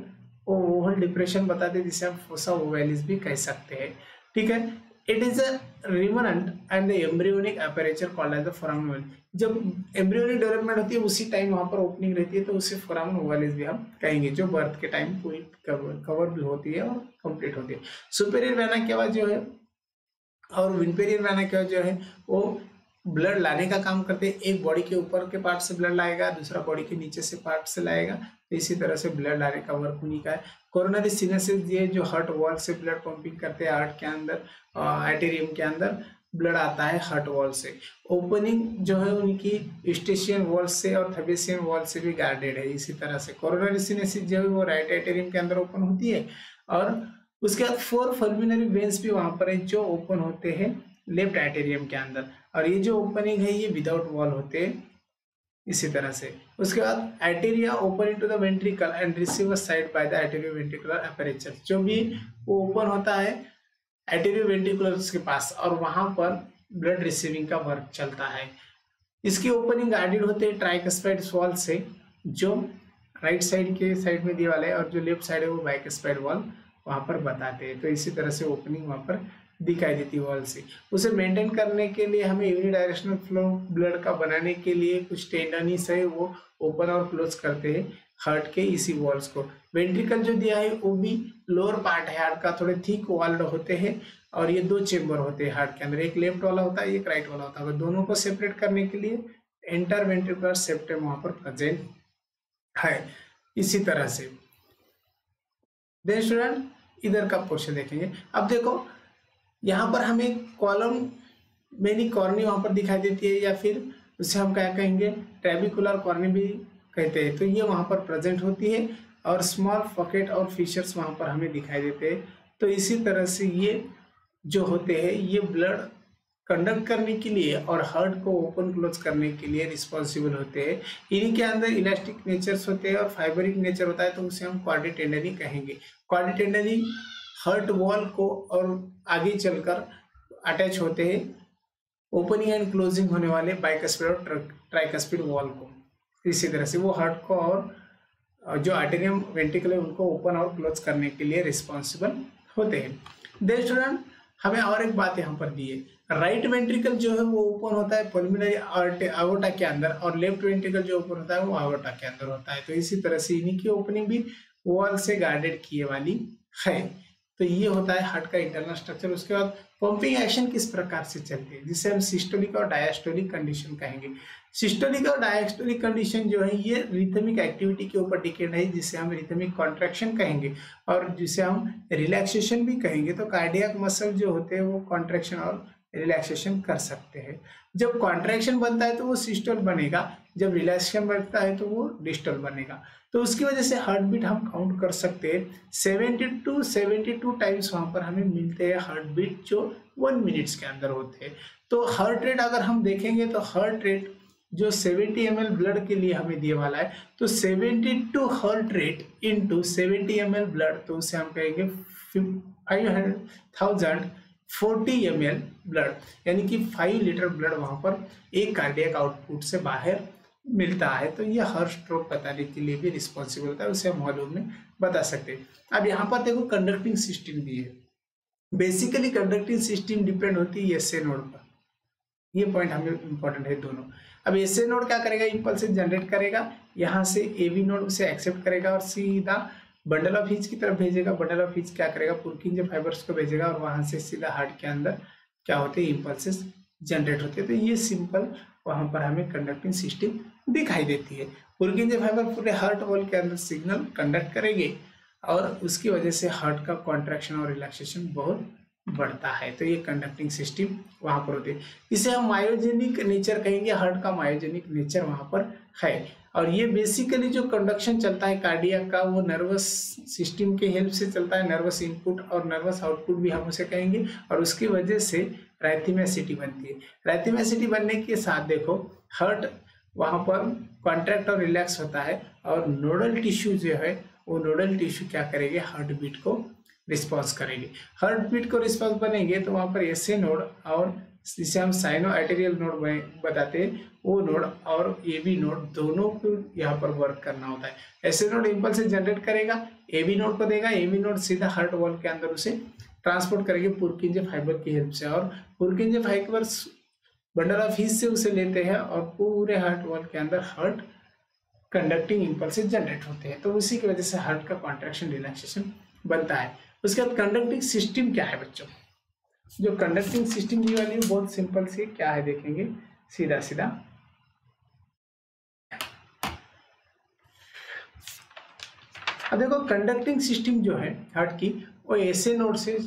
ओवल डिप्रेशन बताते हैं, जिसे हम फोसा ओवैलिस भी कह सकते हैं। ठीक है, it is a remnant and the embryonic aperture called as the foramen ovalis. जब एम्ब्रियोनिक डेवलपमेंट होती है उसी टाइम वहां पर ओपनिंग रहती है, तो उसे फोरामेन ओवैलिस भी हम कहेंगे, जो बर्थ के टाइम पूरी कवर कवर भी होती है और कंप्लीट होती है। सुपेरियर वेना केवा जो है और इन्फीरियर वेना केवा जो है वो ब्लड लाने का काम करते हैं। एक बॉडी के ऊपर के पार्ट से ब्लड लाएगा, दूसरा बॉडी के नीचे से पार्ट से लाएगा, तो इसी तरह से ब्लड लाने का वर्क उन्हीं का है। कोरोनरी सिनेसिस ये जो हार्ट वॉल से ब्लड पंपिंग करते हैं, हार्ट के अंदर आर्टेरियम के अंदर ब्लड आता है हार्ट वॉल से। ओपनिंग जो है उनकी यूस्टेशियन वॉल से और थेबेसियन वॉल से भी गार्डेड है। इसी तरह से कोरोनरी सिनेसिस जो है वो राइट आर्टेरियम के अंदर ओपन होती है, और उसके बाद फोर पल्मोनरी वेन्स भी वहां पर है जो ओपन होते हैं लेफ्ट आर्टेरियम के अंदर, और ये जो ओपनिंग है ये विदाउट वॉल होते हैं इसी तरह से। उसके बाद atria open into the ventricle and receive side by the atrio ventricular aperture, जो भी वो ओपन होता है आर्टेरियो वेंट्रिकुलर्स के पास, और वहां पर ब्लड रिसीविंग का वर्क चलता है। इसकी ओपनिंग गार्डेड होते हैं ट्राइकस्पाइड वॉल से, जो राइट साइड के साइड में दिए वाले है, और जो लेफ्ट साइड है वो बाइकस्पाइड वॉल वहां पर बताते हैं। तो इसी तरह से ओपनिंग वहां पर दिखाई देती है वॉल से। उसे मेंटेन करने के लिए हमें यूनिडायरेक्शनल फ्लो ब्लड का बनाने के लिए कुछ टेंडनिस है वो ओपन और क्लोज करते हैं हार्ट के इसी वॉल्स को। वेंट्रिकल जो दिया है वो भी लोअर पार्ट है हार्ट का, थोड़े थिक वॉल्ड होते हैं, और ये दो चेम्बर होते हैं हार्ट के अंदर, एक लेफ्ट वाला होता है एक राइट वाला होता है। दोनों को सेपरेट करने के लिए इंटर वेंट्रिकुलर सेप्टम वहां पर प्रेजेंट है इसी तरह से। देन स्टूडेंट इधर का पोर्शन देखेंगे। अब देखो यहाँ पर हमें कॉलम मेनी कॉर्नी वहां पर दिखाई देती है, या फिर उसे हम क्या कहेंगे ट्रेबिकुलर कॉर्नी भी कहते हैं। तो ये वहां पर प्रेजेंट होती है, और स्मॉल पॉकेट और फीचर्स वहां पर हमें दिखाई देते हैं। तो इसी तरह से ये जो होते हैं ये ब्लड कंडक्ट करने के लिए और हार्ट को ओपन क्लोज करने के लिए रिस्पॉन्सिबल होते हैं। इन्हीं के अंदर इलास्टिक नेचर्स होते हैं और फाइबरिक नेचर होता है, तो उसे हम क्वाड्रिटेंडरी कहेंगे। क्वाड्रिटेंडरी हार्ट वॉल को और आगे चलकर अटैच होते हैं ओपनिंग एंड क्लोजिंग होने वाले बाइकस्पिड और ट्राइकस्पिड वॉल को। इसी तरह से वो हार्ट को और जो आर्टेरियम वेंट्रिकल है उनको ओपन और क्लोज करने के लिए रिस्पॉन्सिबल होते हैं। देन स्टूडेंट हमें और एक बात यहाँ पर दी है, राइट वेंट्रिकल जो है वो ओपन होता है पल्मोनरी आवर्टा के अंदर, और लेफ्ट वेंट्रिकल जो ओपन होता है वो आवर्टा के अंदर होता है। तो इसी तरह से इन्हीं की ओपनिंग भी वॉल से गार्डेड किए वाली है। तो ये होता है हार्ट का इंटरनल स्ट्रक्चर। उसके बाद पंपिंग एक्शन किस प्रकार से चलती है, जिसे हम सिस्टोलिक और डायस्टोलिक कंडीशन कहेंगे। सिस्टोलिक और डायस्टोलिक कंडीशन जो है ये रिथमिक एक्टिविटी के ऊपर डिपेंड है, जिसे हम रिथमिक कॉन्ट्रैक्शन कहेंगे और जिसे हम रिलैक्सेशन भी कहेंगे। तो कार्डियक मसल जो होते हैं वो कॉन्ट्रैक्शन और रिलैक्सेशन कर सकते हैं। जब कॉन्ट्रैक्शन बनता है तो वो सिस्टोल बनेगा, जब रिलैक्सेशन बनता है तो वो डिस्टोल बनेगा। तो उसकी वजह से हार्ट बीट हम काउंट कर सकते हैं seventy to seventy two times वहां पर हमें मिलते हैं हार्ट बीट जो वन मिनट्स के अंदर होते हैं। तो हार्ट रेट अगर हम देखेंगे तो हार्ट रेट जो सेवेंटी एम एल ब्लड के लिए हमें दिए वाला है, तो seventy two heart rate into seventy M L blood, तो उसे हम कहेंगे five hundred thousand forty M L blood, यानी कि फाइव लीटर ब्लड वहां पर एक कार्डियक आउटपुट से बाहर मिलता है। तो ये हर स्ट्रोक बताने के लिए भी रिस्पॉन्सिबल होता है, उसे हम वॉल्यूम में बता सकते हैं। अब यहाँ पर देखो कंडक्टिंग सिस्टम दी है। बेसिकली कंडक्टिंग सिस्टम डिपेंड होती है एसए नोड पर, ये पॉइंट हमें इंपॉर्टेंट है दोनों। अब एसए नोड क्या करेगा, इंपल्स जनरेट करेगा, यहाँ से एवी नोड उसे एक्सेप्ट करेगा और सीधा बंडल ऑफ हीच की तरफ भेजेगा। बंडल ऑफ हीच क्या करेगा, पुरकिंजे फाइबर्स को भेजेगा और वहां से सीधा हार्ट के अंदर क्या होते हैं, इंपल्सेस जनरेट होते हैं। तो ये सिंपल वहां पर हमें कंडक्टिंग सिस्टम दिखाई देती है। पुरकिंजे फाइबर पूरे हार्ट वॉल के अंदर सिग्नल कंडक्ट करेंगे और उसकी वजह से हार्ट का कॉन्ट्रैक्शन और रिलैक्सेशन बहुत बढ़ता है। तो ये कंडक्टिंग सिस्टम वहां पर होती है। इसे हम मायोजेनिक नेचर कहेंगे, हार्ट का मायोजेनिक नेचर वहां पर है। और ये बेसिकली जो कंडक्शन चलता है कार्डियक का वो नर्वस सिस्टम के हेल्प से चलता है, नर्वस इनपुट और नर्वस आउटपुट भी हम उसे कहेंगे, और उसकी वजह से राइथिमेसिटी बनती है। राइथिमेसिटी बनने के साथ देखो हार्ट वहां पर कॉन्ट्रैक्ट और रिलैक्स होता है, और नोडल टिश्यू जो है वो नोडल टिश्यू क्या करेंगे, हार्ट बीट को रिस्पॉन्स करेंगे। हार्ट बीट को रिस्पॉन्स बनेंगे तो वहां पर एसए नोड और जिसे हम साइनो आर्टेरियल नोड बताते हैं वो नोड और एबी नोड दोनों को यहाँ पर वर्क करना होता है। एसए नोड इंपल्स जनरेट करेगा, एवी नोड को देगा, एवी नोड सीधा हार्ट वॉल के अंदर उसे ट्रांसपोर्ट करेंगे पुरकिंजे फाइबर की हेल्प से, और Purkinje fibre bundle of heat से उसे लेते हैं और पूरे हार्ट वॉल के अंदर हार्ट कंडक्टिंग इंपल्सेस जनरेट होते हैं। तो उसी की वजह से हार्ट का कॉन्ट्रैक्शन रिलैक्सेशन बनता है। उसके बाद कंडक्टिंग सिस्टम क्या है बच्चों, जो कंडक्टिंग सिस्टम की वैल्यू बहुत सिंपल सी क्या है देखेंगे सीधा सीधा। अब देखो कंडक्टिंग सिस्टम जो है हार्ट की वो एसए नोड से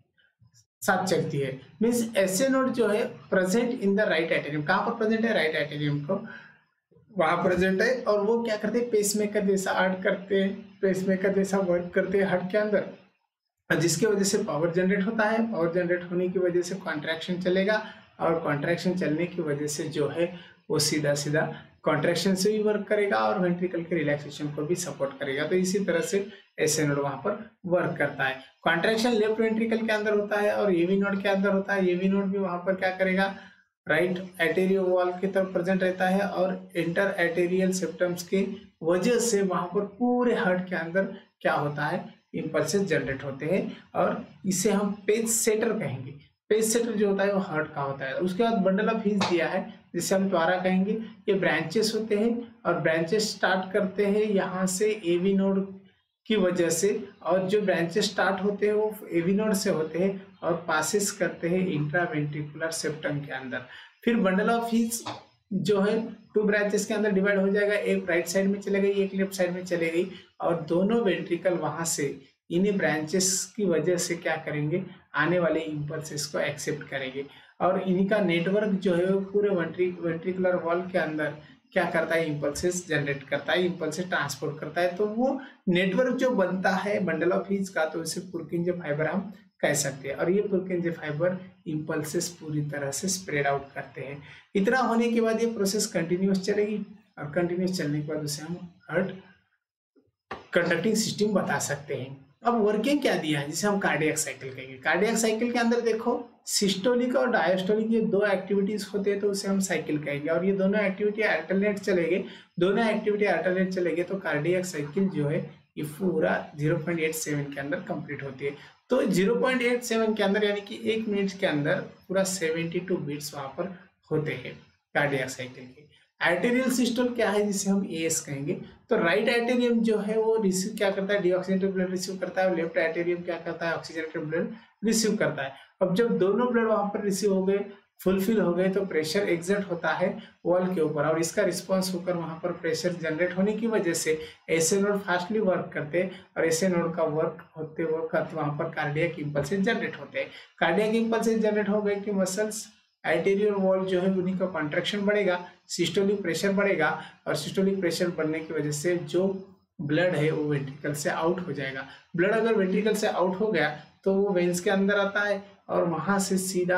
साथ चलती है, मीन्स एसए नोड जो है present in the right atrium. कहाँ पर प्रेजेंट है, राइट एटेरियम को वहां प्रेजेंट है, और वो क्या करते हैं पेसमेकर जैसा आर्ट करते हैं, पेसमेकर जैसा वर्क करते हैं हार्ट के अंदर, जिसकी वजह से पावर जनरेट होता है। पावर जनरेट होने की वजह से कॉन्ट्रैक्शन चलेगा, और कॉन्ट्रैक्शन चलने की वजह से जो है वो सीधा सीधा कॉन्ट्रैक्शन से भी वर्क करेगा और वेंट्रिकल के रिलैक्सेशन को भी सपोर्ट करेगा। तो इसी तरह से एसए नोड वहां पर वर्क करता है। कॉन्ट्रैक्शन लेफ्ट वेंट्रिकल के अंदर होता है और एवी नोड के अंदर होता है। एवी नोड भी वहां पर क्या करेगा, राइट एटेरियल वॉल की तरफ प्रेजेंट रहता है, और इंटर एटेरियल सेप्टम्स की वजह से वहां पर पूरे हार्ट के अंदर क्या होता है, इंपल्सेस जनरेट होते हैं, और इसे हम पेज सेटर कहेंगे। पेज सेटर जो होता है वो हार्ट का होता है। उसके बाद बंडल ऑफ हीट दिया है जिसे हम त्वरा कहेंगे। ये ब्रांचेस होते हैं, और ब्रांचेस स्टार्ट करते हैं यहाँ से एवी नोड की वजह से, और जो ब्रांचेस स्टार्ट होते हैं वो एवी नोड से होते हैं और पासिस करते हैं इंट्रावेंट्रिकुलर सेप्टम के अंदर। फिर बंडल ऑफ हीट जो है टू ब्रांचेस के अंदर डिवाइड हो जाएगा, एक राइट साइड में चले गई, एक लेफ्ट साइड में चले गई, और दोनों वेंट्रिकल वहां से इन्हीं ब्रांचेस की वजह से क्या करेंगे, आने वाले इंपल्सेस को एक्सेप्ट करेंगे, और इन्हीं का नेटवर्क जो है वो पूरे वेंट्री वेंट्रिकुलर वॉल के अंदर क्या करता है, इंपल्सेस जनरेट करता है, इंपल्सेस ट्रांसपोर्ट करता है। तो वो नेटवर्क जो बनता है बंडल ऑफ हीट का, तो उसे पुरकिंजे फाइबर हम कह सकते हैं, और ये पुरकिंजे फाइबर इंपल्सेस पूरी तरह से स्प्रेड आउट करते हैं। इतना होने के बाद ये प्रोसेस कंटिन्यूस चलेगी, और कंटिन्यूस चलने के बाद उसे हम हार्ट कंडक्टिंग सिस्टम बता सकते हैं। अब वर्किंग क्या दिया है जिसे हम कार्डियक साइकिल कहेंगे। कार्डियक साइकिल के अंदर देखो सिस्टोलिक और डायस्टोलिक ये दो एक्टिविटीज होते हैं, तो उसे हम साइकिल कहेंगे, और ये दोनों एक्टिविटी अल्टरनेट चलेंगे। दोनों एक्टिविटी अल्टरनेट चलेंगे तो कार्डियक साइकिल जो है ये पूरा ज़ीरो पॉइंट एट सेवन के अंदर कंप्लीट होती है। तो ज़ीरो पॉइंट एट सेवन के अंदर यानी कि एक मिनट के अंदर पूरा सेवेंटी टू बीट्स वहां पर होते हैं कार्डियक साइकिल के। आर्टेरियल सिस्टोल क्या है जिसे हम एएस कहेंगे। तो राइट आर्टेरियम जो है वो रिसीव क्या करता है, डीऑक्सीजनेटेड ब्लड रिसीव करता है, और लेफ्ट आर्टेरियम क्या करता है, ऑक्सीजनेटेड ब्लड रिसीव करता है। अब जब दोनों ब्लड वहां पर रिसीव हो गए, फुलफिल हो गए, तो प्रेशर एक्सर्ट होता है वॉल के ऊपर, और इसका रिस्पॉन्स होकर वहां पर प्रेशर जनरेट होने की वजह से एसए नोड फास्टली वर्क करते हैं, और एसए नोड का वर्क होते वक्त वहां पर कार्डियक इंपल्सेस जनरेट होते हैं। कार्डियक इंपल्सेस जनरेट हो गए कि मसल्स आर्टेरियल वॉल जो है उन्हीं का कॉन्ट्रैक्शन बढ़ेगा, सिस्टोलिक प्रेशर बढ़ेगा, और सिस्टोलिक प्रेशर बढ़ने की वजह से जो ब्लड है वो वेंट्रिकल से आउट हो जाएगा। ब्लड अगर वेंट्रिकल से आउट हो गया तो वो वेन्स के अंदर आता है, और वहां से सीधा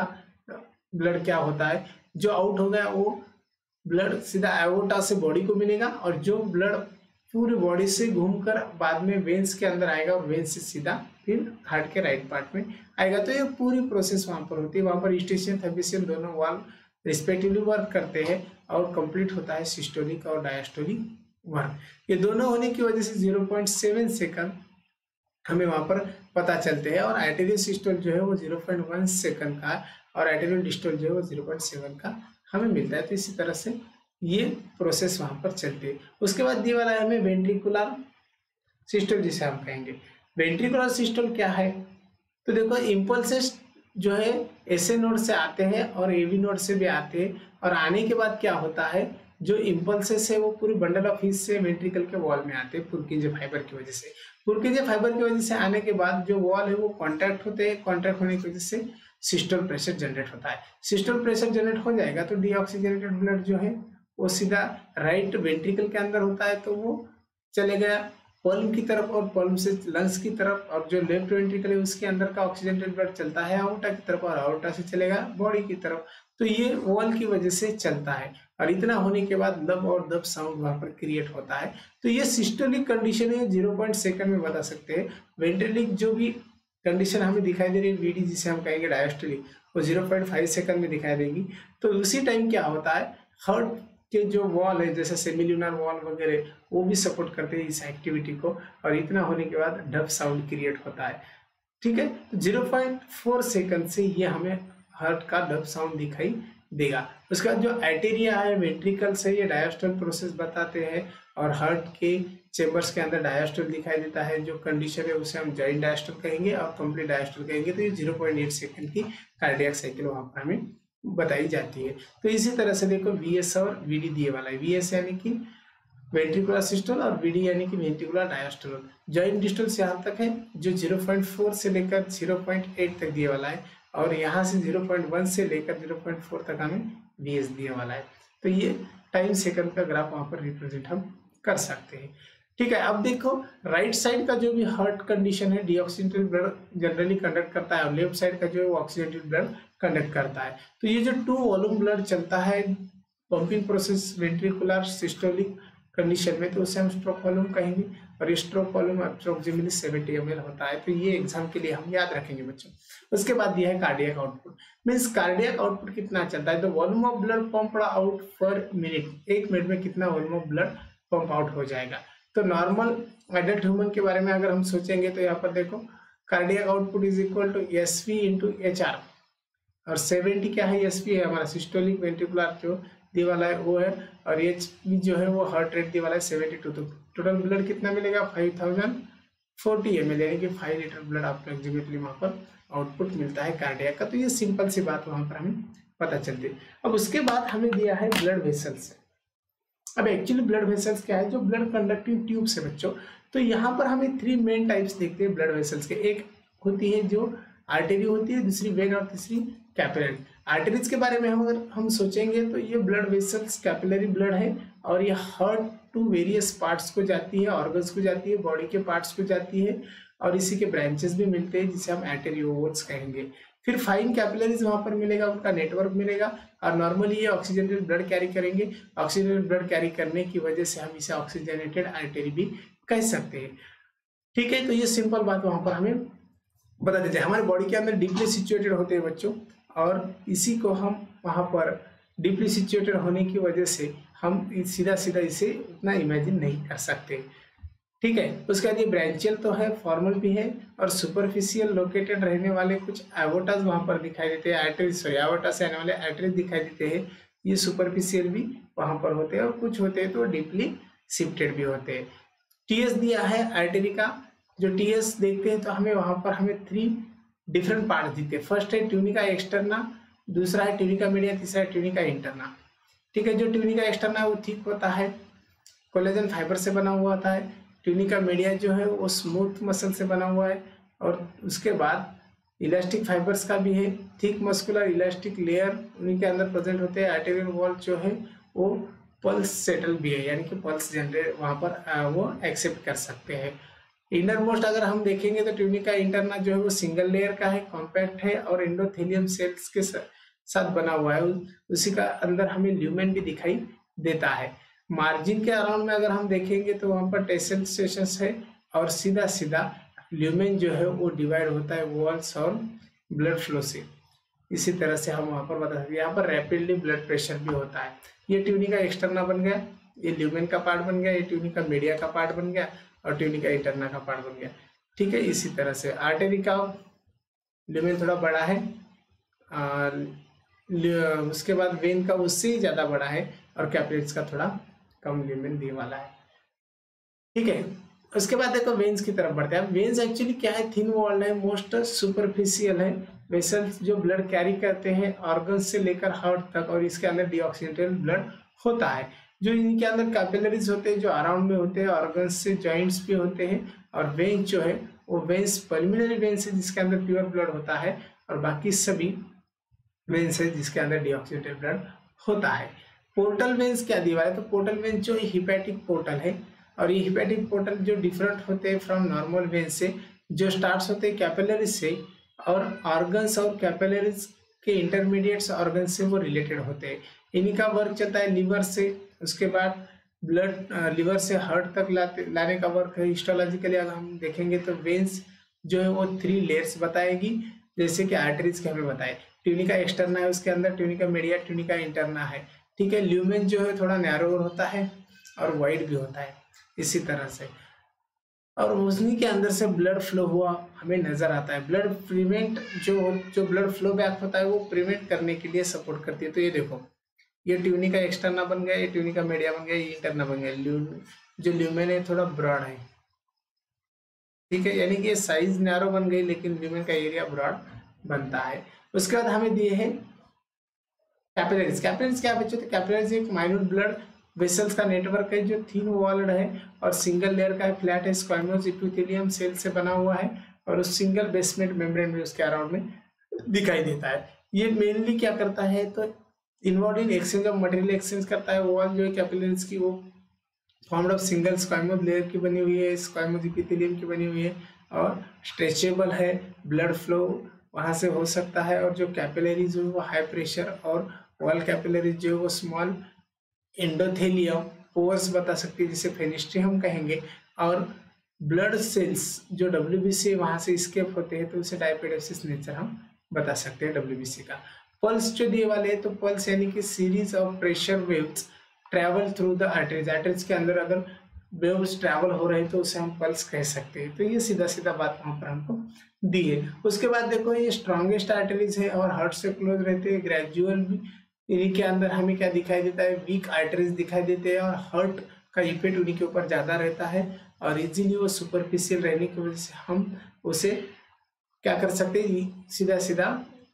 ब्लड क्या होता है, जो आउट हो गया वो ब्लड सीधा एओर्टा से बॉडी को मिलेगा, और जो ब्लड पूरी बॉडी से घूमकर बाद में वेन्स के अंदर आएगा, और वेन्स से सीधा फिर हार्ट के राइट पार्ट में आएगा। तो ये पूरी प्रोसेस वहां पर होती है। वहां पर ईस्टेशियन थर्बिशियन दोनों वाल्व रिस्पेक्टिवली वर्क करते हैं, और कंप्लीट होता है सिस्टोलिक और डायस्टोलिक वर्क। ये दोनों होने की वजह से ज़ीरो पॉइंट सेवन सेकंड हमें वहां पर पता चलते हैं, और आर्टेरियल सिस्टोल जो है वो ज़ीरो पॉइंट वन सेकंड का, और आर्टेरियल डिस्टोल जो है वो ज़ीरो पॉइंट सेवन का हमें मिलता है। तो इसी तरह से ये प्रोसेस वहां पर चलती है। उसके बाद दिए वाला है हमें वेंट्रिकुलर सिस्टोल जिसे हम कहेंगे। वेंट्रिकुलर सिस्टोल क्या है, तो देखो इंपल्सेस जो है एसए नोड से आते हैं और एवी नोड से भी आते हैं, और आने के बाद क्या होता है, जो इंपल्सेस है वो पूरी बंडल ऑफ हीट से वेंट्रिकल के वॉल में आते हैं पुरकिंजे फाइबर की वजह से। पुरकिंजे फाइबर की वजह से आने के बाद जो वॉल है वो कॉन्ट्रैक्ट होते हैं, कॉन्ट्रैक्ट होने की वजह से सिस्टोल प्रेशर जनरेट होता है। सिस्टोल प्रेशर जनरेट हो जाएगा तो डीऑक्सीजनेटेड ब्लड जो है वो सीधा राइट वेंट्रिकल के अंदर होता है, तो वो चले गया पल्म की तरफ, और पल्म से लंग्स की तरफ, और जो लेफ्ट वेंट्रिकल है उसके अंदर का ऑक्सीजनेटेड ब्लड चलता है आउटा की तरफ, और आउटा से चलेगा बॉडी की तरफ। तो ये वॉल की वजह से चलता है, और इतना होने के बाद लब और दब साउंड वहां पर क्रिएट होता है। तो ये सिस्टोलिक कंडीशन है, जीरो पॉइंट सेकंड में बता सकते हैं। वेंट्रिलिक जो भी कंडीशन हमें दिखाई दे रही है, वीडी जिसे हम कहेंगे डायस्टोलिक, वो जीरो पॉइंट फाइव सेकंड में दिखाई देगी। तो उसी टाइम क्या होता है, हार्ट के जो वॉल है जैसे सेमिल्यूनर वॉल वगैरह वो भी सपोर्ट करते हैं इस एक्टिविटी को, और इतना होने के बाद डब साउंड क्रिएट होता है। ठीक है, तो ज़ीरो पॉइंट फोर सेकंड से ये हमें हार्ट का डब साउंड दिखाई देगा। उसके बाद जो आर्टेरिया है वेंट्रिकल से ये डायस्टोल प्रोसेस बताते हैं, और हार्ट के चेम्बर्स के अंदर डायस्टोल दिखाई देता है। जो कंडीशन है उसे हम जॉइंट डायस्टोल कहेंगे और कंप्लीट डायस्टोल कहेंगे। तो ये ज़ीरो पॉइंट एट सेकंड की कार्डियक साइकिल वहाँ पर हमें बताई जाती है। तो इसी तरह से देखो वीएस और वीडी दिए वाला है। वीएस यानी कि वेंट्रिकुलर सिस्टोल और वीडी यानी कि वेंट्रिकुलर डायस्टोल। जॉइंट डिस्टोल से यहाँ तक है जो ज़ीरो पॉइंट फोर से लेकर ज़ीरो पॉइंट एट तक दिए वाला है, और यहाँ से ज़ीरो पॉइंट वन से लेकर ज़ीरो पॉइंट फोर तक हमें वीएस दिए वाला है। तो ये टाइम सेकंड का ग्राफ वहाँ पर रिप्रेजेंट हम कर सकते हैं। ठीक है, अब देखो राइट साइड का जो भी हार्ट कंडीशन है डीऑक्सीजनेटेड ब्लड जनरली कंडक्ट करता है, और लेफ्ट साइड का जो है वो ऑक्सीजनेटेड ब्लड कंडक्ट करता है। तो ये जो टू वॉल्यूम ब्लड चलता है pumping process ventricular systolic condition में, तो उसे हम स्ट्रोक वॉल्यूम कहेंगे, और ये stroke volume approximately seventy M L होता है। तो ये एग्जाम के लिए हम याद रखेंगे बच्चों। उसके बाद दिया है cardiac output, means cardiac output कितना चलता है। तो volume of blood pumped out per minute, एक मिनट में कितना volume of blood pump out हो जाएगा। तो नॉर्मल एडल्ट ह्यूमन के बारे में अगर हम सोचेंगे तो यहाँ पर देखो cardiac output is equal to S V into H R, और सेवेंटी क्या है, एस वी है हमारा सिस्टोलिक वेंट्रिकुलर जो दी वाला है वो है, और एच वी जो है वो हार्ट रेट दी वाला है सेवेंटी टू। तो टोटल ब्लड कितना मिलेगा five thousand forty M L, यानी कि फाइव लीटर ब्लड आपको एग्जीक्यूटिवली वहाँ पर आउटपुट मिलता है कार्डियक का। तो ये सिंपल सी बात वहाँ पर हमें पता चलती है। अब उसके बाद हमें दिया है ब्लड वेसल्स। अब एक्चुअली ब्लड वेसल्स क्या है, जो ब्लड कंडक्टिंग ट्यूब्स है बच्चों। तो यहाँ पर हमें थ्री मेन टाइप्स देखते हैं ब्लड वेसल्स के। एक होती है जो आर्टरी होती है, दूसरी वेन और तीसरी कैपिलरी। आर्टरीज के बारे में हम अगर हम सोचेंगे तो ये ब्लड वेसल्स कैपिलरी ब्लड है, और ये हार्ट टू वेरियस पार्ट्स को जाती है, ऑर्गन्स को जाती है, बॉडी के पार्ट्स को जाती है, और इसी के ब्रांचेस भी मिलते हैं जिसे हम आर्टेरियोल्स कहेंगे। फिर फाइन कैपिलरीज वहाँ पर मिलेगा, उनका नेटवर्क मिलेगा, और नॉर्मली ये ऑक्सीजनेटेड ब्लड कैरी करेंगे। ऑक्सीजनेटेड ब्लड कैरी करने की वजह से हम इसे ऑक्सीजनेटेड आर्टरी भी कह सकते हैं। ठीक है, तो ये सिंपल बात वहाँ पर हमें बता देते हैं। हमारे बॉडी के अंदर डीपली सिचुएटेड होते हैं बच्चों, और इसी को हम वहाँ पर डीपली सिचुएटेड होने की वजह से हम सीधा सीधा इसे उतना इमेजिन नहीं कर सकते। ठीक है, उसके बाद ये ब्रांचियल तो है, फॉर्मल भी है, और सुपरफिशियल लोकेटेड रहने वाले कुछ एवोटास वहाँ पर दिखाई देते हैं। आर्टरीज सॉरी एवोटा से आने वाले आर्टरीज दिखाई देते हैं, ये सुपरफिशियल भी वहाँ पर होते हैं, और कुछ होते हैं तो डीपली शिफ्टेड भी होते हैं। टीएस दिया है आर्टरी का। जो टीएस देखते हैं तो हमें वहाँ पर हमें थ्री डिफरेंट पार्ट दिखते हैं। फर्स्ट है ट्यूनिका एक्सटर्ना, दूसरा है ट्यूनिका मीडिया, तीसरा है ट्यूनिका इंटरना। ठीक है, जो ट्यूनिका एक्सटर्ना है वो थिक होता है, कोलेजन फाइबर से बना हुआ होता है। ट्यूनिका मीडिया जो है वो स्मूथ मसल से बना हुआ है, और उसके बाद इलास्टिक फाइबर्स का भी है, थिक मस्कुलर इलास्टिक लेयर उन्हीं के अंदर प्रेजेंट होते हैं। आर्टेरियल वॉल जो है वो पल्स सेटल भी है, यानी कि पल्स जनरेट वहाँ पर वो एक्सेप्ट कर सकते हैं। इनर मोस्ट अगर हम देखेंगे तो ट्यूनिका इंटरना जो है वो सिंगल लेयर का है, कॉम्पैक्ट है, और एंडोथेलियम सेल्स के साथ बना हुआ है। उसी का अंदर हमें ल्यूमेन भी दिखाई देता है। मार्जिन के अराउंड में अगर हम देखेंगे तो वहाँ पर टेसल स्टेशंस है, और सीधा सीधा ल्यूमेन जो है वो डिवाइड होता है वॉल्स और ब्लड फ्लो से। इसी तरह से हम वहाँ पर बता सकते हैं। यहाँ पर रैपिडली ब्लड प्रेशर भी होता है। ये ट्यूनिका एक्सटर्ना बन गया, ये ल्यूमेन का पार्ट बन गया, ये ट्यूनिका मीडिया का पार्ट बन गया, और ट्यूनिका इंटरना का पार्ट बन गया। ठीक है, इसी तरह से आर्टरी का ल्यूमेन थोड़ा बड़ा है, और उसके बाद वेन का उससे ही ज़्यादा बड़ा है, और कैपिलरीज का थोड़ा कम ल्यूमेन दी वाला है। ठीक है, उसके बाद देखो वेन्स की तरफ बढ़ते हैं। वेन्स एक्चुअली क्या है, थिन वॉल्ड है, मोस्ट सुपरफिशियल है वेसल्स जो ब्लड कैरी करते हैं ऑर्गन्स से लेकर हार्ट तक, और इसके अंदर डीऑक्सीजनेटेड ब्लड होता है। जो इनके अंदर कैपिलरीज होते हैं जो अराउंड में होते हैं, ऑर्गन्स से जॉइंट्स भी होते हैं, और वेन्स जो है वो वेन्स पल्मिनरी वेन्स है जिसके अंदर प्योर ब्लड होता है, और बाकी सभी वेन्स है जिसके अंदर डीऑक्सीजनेटेड ब्लड होता है। पोर्टल वेन्स क्या दिया है, तो पोर्टल वेन्स जो हिपैटिक पोर्टल है, और ये हिपैटिक पोर्टल जो डिफरेंट होते हैं फ्रॉम नॉर्मल वेन से, जो स्टार्ट्स होते हैं कैपिलरीज से, और ऑर्गन्स और कैपिलरीज के इंटरमीडिएट्स ऑर्गन्स से वो रिलेटेड होते हैं। इन्हीं का वर्क चलता है लिवर से, उसके बाद ब्लड लिवर से हार्ट तक लाते लाने का वर्क है। हिस्टोलॉजिकली अगर हम देखेंगे तो वेन्स जो है वो थ्री लेयर्स बताएगी, जैसे कि आर्टरीज के हमें बताए। ट्यूनिका एक्सटर्ना है, उसके अंदर ट्यूनिका मीडिया, ट्यूनिका इंटरना है, ठीक है। ल्यूमेन जो है थोड़ा नैरोर होता है और वाइड भी होता है इसी तरह से, और उसी के अंदर से ब्लड फ्लो हुआ हमें नजर आता है। ब्लड प्रिवेंट जो जो ब्लड फ्लो बैक होता है वो प्रिवेंट करने के लिए सपोर्ट करती है। तो ये देखो, ये ट्यूनिका एक्सटर्ना बन गया, ये ट्यूनिका मीडिया बन गया, ये इंटरना बन गया। ल्यू, जो ल्यूमेन है थोड़ा ब्रॉड है, ठीक है, यानी कि ये साइज नैरो बन गई लेकिन ल्यूमेन का एरिया ब्रॉड बनता है। उसके बाद हमें दिए हैं कैपिलरीज। कैपिलरीज क्या बच्चों? तो कैपिलरीज एक माइन्यूट ब्लड वेसल्स का नेटवर्क है जो थीन वॉल्ड है और सिंगल लेयर का है, फ्लैट है, स्क्वामोस एपिथेलियम सेल से बना हुआ है और उस सिंगल बेसमेंट मेम्ब्रेन भी उसके अराउंड में दिखाई देता है। ये मेनली क्या करता है? तो involve in exchange of material exchange करता है। वॉल जो है कैपिलरीज की वो formed of single squamous layer की बनी हुई है, स्क्वामोस एपिथेलियम की बनी हुई है और स्ट्रेचेबल है। ब्लड फ्लो वहाँ से हो सकता है और जो कैपिलरीज है वो हाई प्रेशर और वॉल कैपिलरीज जो है वो स्मॉल एंडोथेलियम पोर्स बता सकती है जिसे फेनिस्ट्री हम कहेंगे, और ब्लड सेल्स जो डब्ल्यूबीसी वहाँ से स्केप होते हैं तो उसे डायपेडोसिस नेचर हम बता सकते हैं डब्ल्यूबीसी का। पल्स जो दिए वाले हैं तो पल्स यानी कि series of pressure waves travel through the arteries. Arteries के अंदर अगर वेव्स ट्रैवल हो रहे हैं तो उसे हम पल्स कह सकते हैं। तो ये सीधा सीधा बात वहाँ पर हमको दी है। उसके बाद देखो ये स्ट्रॉन्गेस्ट आर्टरीज है और हार्ट से क्लोज रहते हैं। ग्रेजुअल भी इन्हीं के अंदर हमें क्या दिखाई देता है? वीक आर्टरीज दिखाई देते हैं और हार्ट का इफेक्ट उन्हीं के ऊपर ज़्यादा रहता है और इजीली वो सुपरफिशियल रहने की वजह से हम उसे क्या कर सकते हैं? सीधा सीधा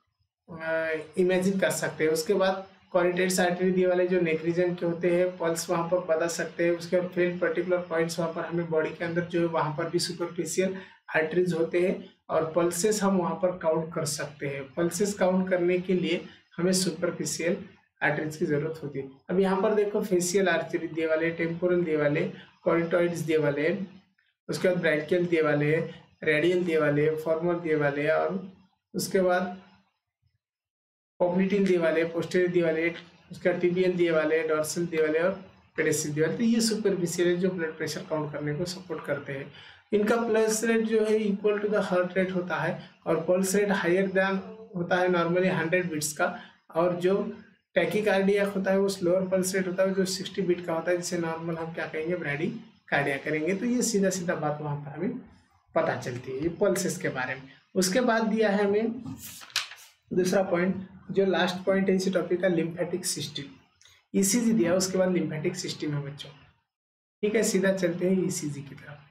इमेजिन कर सकते हैं। उसके बाद कॉरिटेड्स आर्टरी दिए वाले जो नेक रीजन के होते हैं पल्स वहाँ पर बता सकते हैं। उसके बाद फिर पर्टिकुलर पॉइंट्स वहाँ पर हमें बॉडी के अंदर जो है वहाँ पर भी सुपरफिशियल आर्टरीज होते हैं और पल्सेस हम वहाँ पर काउंट कर सकते हैं। पल्सेस काउंट करने के लिए हमें सुपरफिशियल आर्टरीज की जरूरत होती है। अब यहाँ पर देखो फेशियल आर्टरी दिए वाले, टेम्पोरल दिए वाले, कॉरिटॉइड्स दिए वाले, उसके बाद ब्रैकियल दिए वाले, रेडियल दिए वाले, फॉर्मल दिए वाले और उसके बाद पॉप्लिटिन दिए वाले, पोस्टेरियर दिए वाले, उसका टिबियल दिए वाले, डॉर्सल दिए वाले और पेडेसियल दिए वाले। तो ये सुपरफिशियल जो ब्लड प्रेशर काउंट करने को सपोर्ट करते हैं। इनका पल्स रेट जो है equal to the heart rate होता है और पल्स रेट हायर देन होता है नॉर्मली हंड्रेड बीट्स का, और जो टैकीकार्डिया होता है वो स्लोअर पल्स रेट होता है जो सिक्सटी बीट का होता है, जिसे नॉर्मल हम क्या कहेंगे? ब्रैडी कार्डिया करेंगे। तो ये सीधा सीधा बात वहाँ पर हमें पता चलती है ये पल्सेस के बारे में। उसके बाद दिया है हमें दूसरा पॉइंट, जो लास्ट पॉइंट है इसी टॉपिक का, लिम्फेटिक सिस्टम। ईसीजी दिया, उसके बाद लिम्फेटिक सिस्टम है बच्चों, ठीक है। सीधा चलते हैं ईसीजी की तरफ।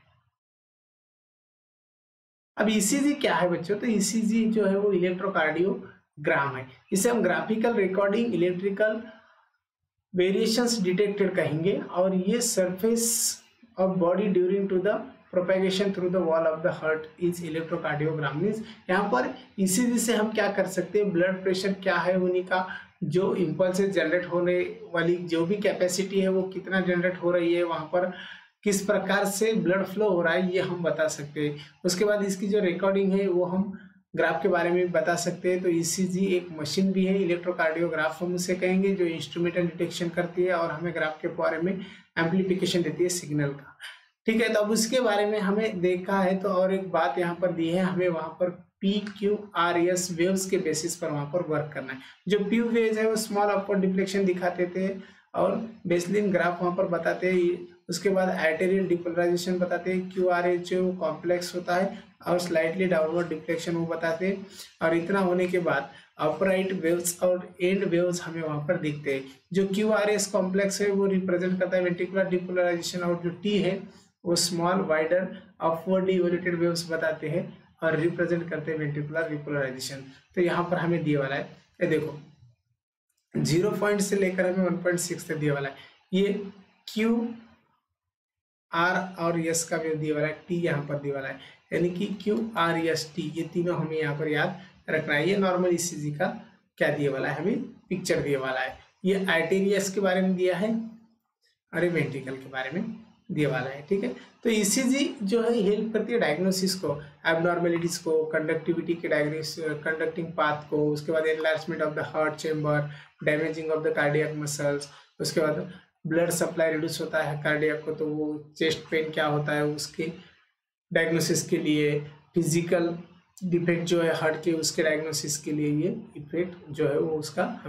अब ईसीजी क्या है बच्चों? तो ईसीजी जो है वो इलेक्ट्रोकार्डियोग्राम है। इसे हम graphical recording electrical variations detected कहेंगे और ये surface of body during to the propagation through the wall of the heart is electrocardiogram. Means यहाँ पर ईसीजी से हम क्या कर सकते हैं? ब्लड प्रेशर क्या है उन्हीं का जो इम्पल्सेस जनरेट होने वाली जो भी कैपेसिटी है वो कितना जनरेट हो रही है, वहाँ पर किस प्रकार से ब्लड फ्लो हो रहा है, ये हम बता सकते हैं। उसके बाद इसकी जो रिकॉर्डिंग है वो हम ग्राफ के बारे में भी बता सकते हैं। तो ईसीजी एक मशीन भी है, इलेक्ट्रोकार्डियोग्राफ हम उसे कहेंगे, जो इंस्ट्रूमेंटल डिटेक्शन करती है और हमें ग्राफ के बारे में एम्प्लीफिकेशन देती है सिग्नल का, ठीक है। तो अब उसके बारे में हमें देखा है तो और एक बात यहाँ पर दी है, हमें वहाँ पर P Q R S waves के बेसिस पर वहाँ पर वर्क करना है। जो पी वेव्स है वो स्मॉल अपवर्ड डिफ्लेक्शन दिखाते थे और बेसलाइन ग्राफ वहाँ पर बताते हैं। उसके बाद आर्टेरियल डिपोलराइजेशन बताते हैं। क्यू आर एच जो कॉम्प्लेक्स होता है और स्लाइटली डाउनवर्ड डिफ्लेक्शन वो बताते हैं। और इतना होने के बाद अपराइट वेव्स और एंड वेव्स हमें वहाँ पर दिखते हैं। जो क्यू आर एस कॉम्प्लेक्स है वो रिप्रेजेंट करता है वेंट्रिकुलर डिपोलराइजेशन और जो टी है वो small wider upwardly evoluted waves बताते हैं और रिप्रेजेंट करते हैं वेंट्रिकुलर रिपोलराइजेशन। तो यहाँ पर हमें दिए वाला है, ये देखो जीरो पॉइंट से लेकर हमें वन पॉइंट सिक्स तक दिए वाला है। ये क्यू आर और यस का वेव दिए वाला है, टी यहाँ पर दिए वाला है, यानी कि क्यू आर यस टी ये तीनों हमें यहाँ पर याद रखना है। ये नॉर्मल ईसीजी का क्या दिए वाला है? हमें पिक्चर दिए वाला है। ये आर्टेरियस के बारे में दिया है और ये वेंट्रिकल के बारे में दिए वाला है, ठीक है। तो ईसीजी जो है हेल्प करती है डायग्नोसिस को, एबनॉर्मेलिटीज को, कंडक्टिविटी के डायग्नोस कंडक्टिंग पाथ को, उसके बाद enlargement of the heart chamber, damaging of the cardiac muscles, उसके बाद ब्लड सप्लाई रिड्यूस होता है कार्डियक को तो वो चेस्ट पेन क्या होता है उसके डायग्नोसिस के लिए, फिजिकल डिफेक्ट जो है हार्ट के उसके डायग्नोसिस के लिए ये इफेक्ट जो है वो उसका हम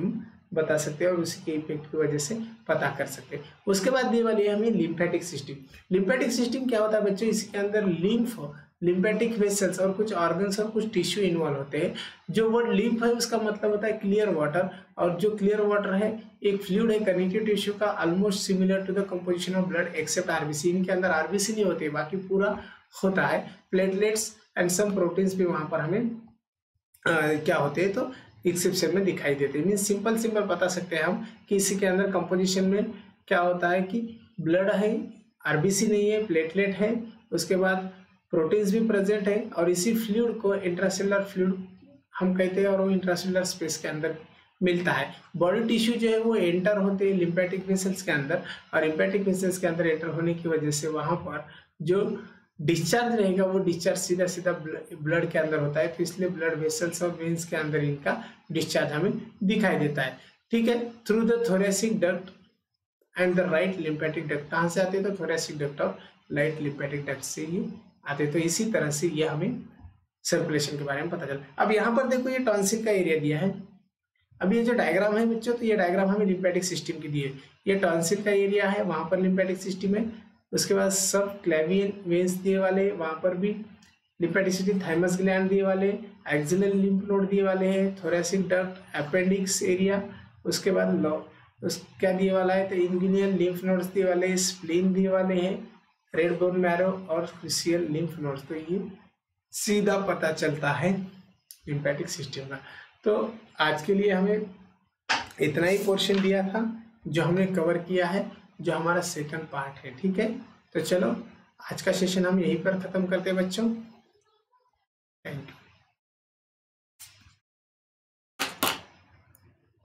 बता सकते हैं और उसी के इफेक्ट की वजह से पता कर सकते हैं। उसके बाद ये वाली है हमें लिम्फेटिक सिस्टम। लिम्फेटिक सिस्टम क्या होता है बच्चों, इसके अंदर लिम्फ, लिम्फेटिक वेसल्स और कुछ ऑर्गन्स और कुछ टिश्यू इन्वॉल्व होते हैं। जो वर्ड लिम्फ है उसका मतलब होता है क्लियर वाटर, और जो क्लियर वाटर है एक फ्लूइड है कनेक्टिव टिश्यू का, almost similar to the composition of blood except RBC. इनके अंदर आरबीसी नहीं होते, बाकी पूरा होता है। प्लेटलेट्स एंड सम प्रोटीन्स भी वहां पर हमें आ, क्या होते हैं तो एक्सेप्शन में दिखाई देते हैं। मीन्स सिंपल सिंपल बता सकते हैं हम कि इसी के अंदर कंपोजिशन में क्या होता है कि ब्लड है, आरबीसी नहीं है, प्लेटलेट है, उसके बाद प्रोटीन्स भी प्रेजेंट है, और इसी फ्लूइड को इंट्रासेलुलर फ्लूइड हम कहते हैं, और वो इंट्रासेलुलर स्पेस के अंदर मिलता है। बॉडी टिश्यू जो है वो एंटर होते हैं लिम्फेटिक वेसल्स के अंदर, और लिम्फेटिक वेसल्स के अंदर एंटर होने की वजह से वहां पर जो डिस्चार्ज रहेगा वो डिस्चार्ज सीधा सीधा ब्लड के अंदर होता है। तो इसलिए ब्लड वेसल्स और वेन्स के अंदर इनका डिस्चार्ज हमें दिखाई देता है। ठीक है, through the thoracic duct and the right lymphatic duct. कहाँ से आते हैं तो थोरेसिक डक्ट और राइट लिम्फेटिक डक्ट से ही आते हैं। तो इसी तरह से ये हमें सर्कुलेशन के बारे में पता चला। अब यहाँ पर देखो ये टॉन्सिल का एरिया दिया है। अब ये जो डायग्राम है बच्चों, तो ये डायग्राम हमें लिम्फेटिक सिस्टम की दी है। ये टॉन्सिल का एरिया है, वहां पर लिम्फेटिक सिस्टम है। उसके बाद सब क्लेवियन वेन्स दिए वाले, वहां पर भी लिम्फेटिक सिस्टम, थाइमस ग्लैंड दिए वाले, एक्सिलरी लिम्फ नोड दिए वाले हैं, थोरेसिक डक्ट, अपेंडिक्स एरिया। उसके बाद लो उस क्या दिए वाला है तो इंग्विनियल लिम्फ नोड्स दिए वाले हैं, स्प्लीन दिए वाले हैं, रेड बोन मैरो और क्रिशियल लिम्फ नोड्स। तो ये सीधा पता चलता है लिम्फेटिक सिस्टम का। तो आज के लिए हमें इतना ही पोर्शन दिया था जो हमने कवर किया है, जो हमारा सेकंड पार्ट है। ठीक है, तो चलो आज का सेशन हम यहीं पर खत्म करते हैं बच्चों। Thank you.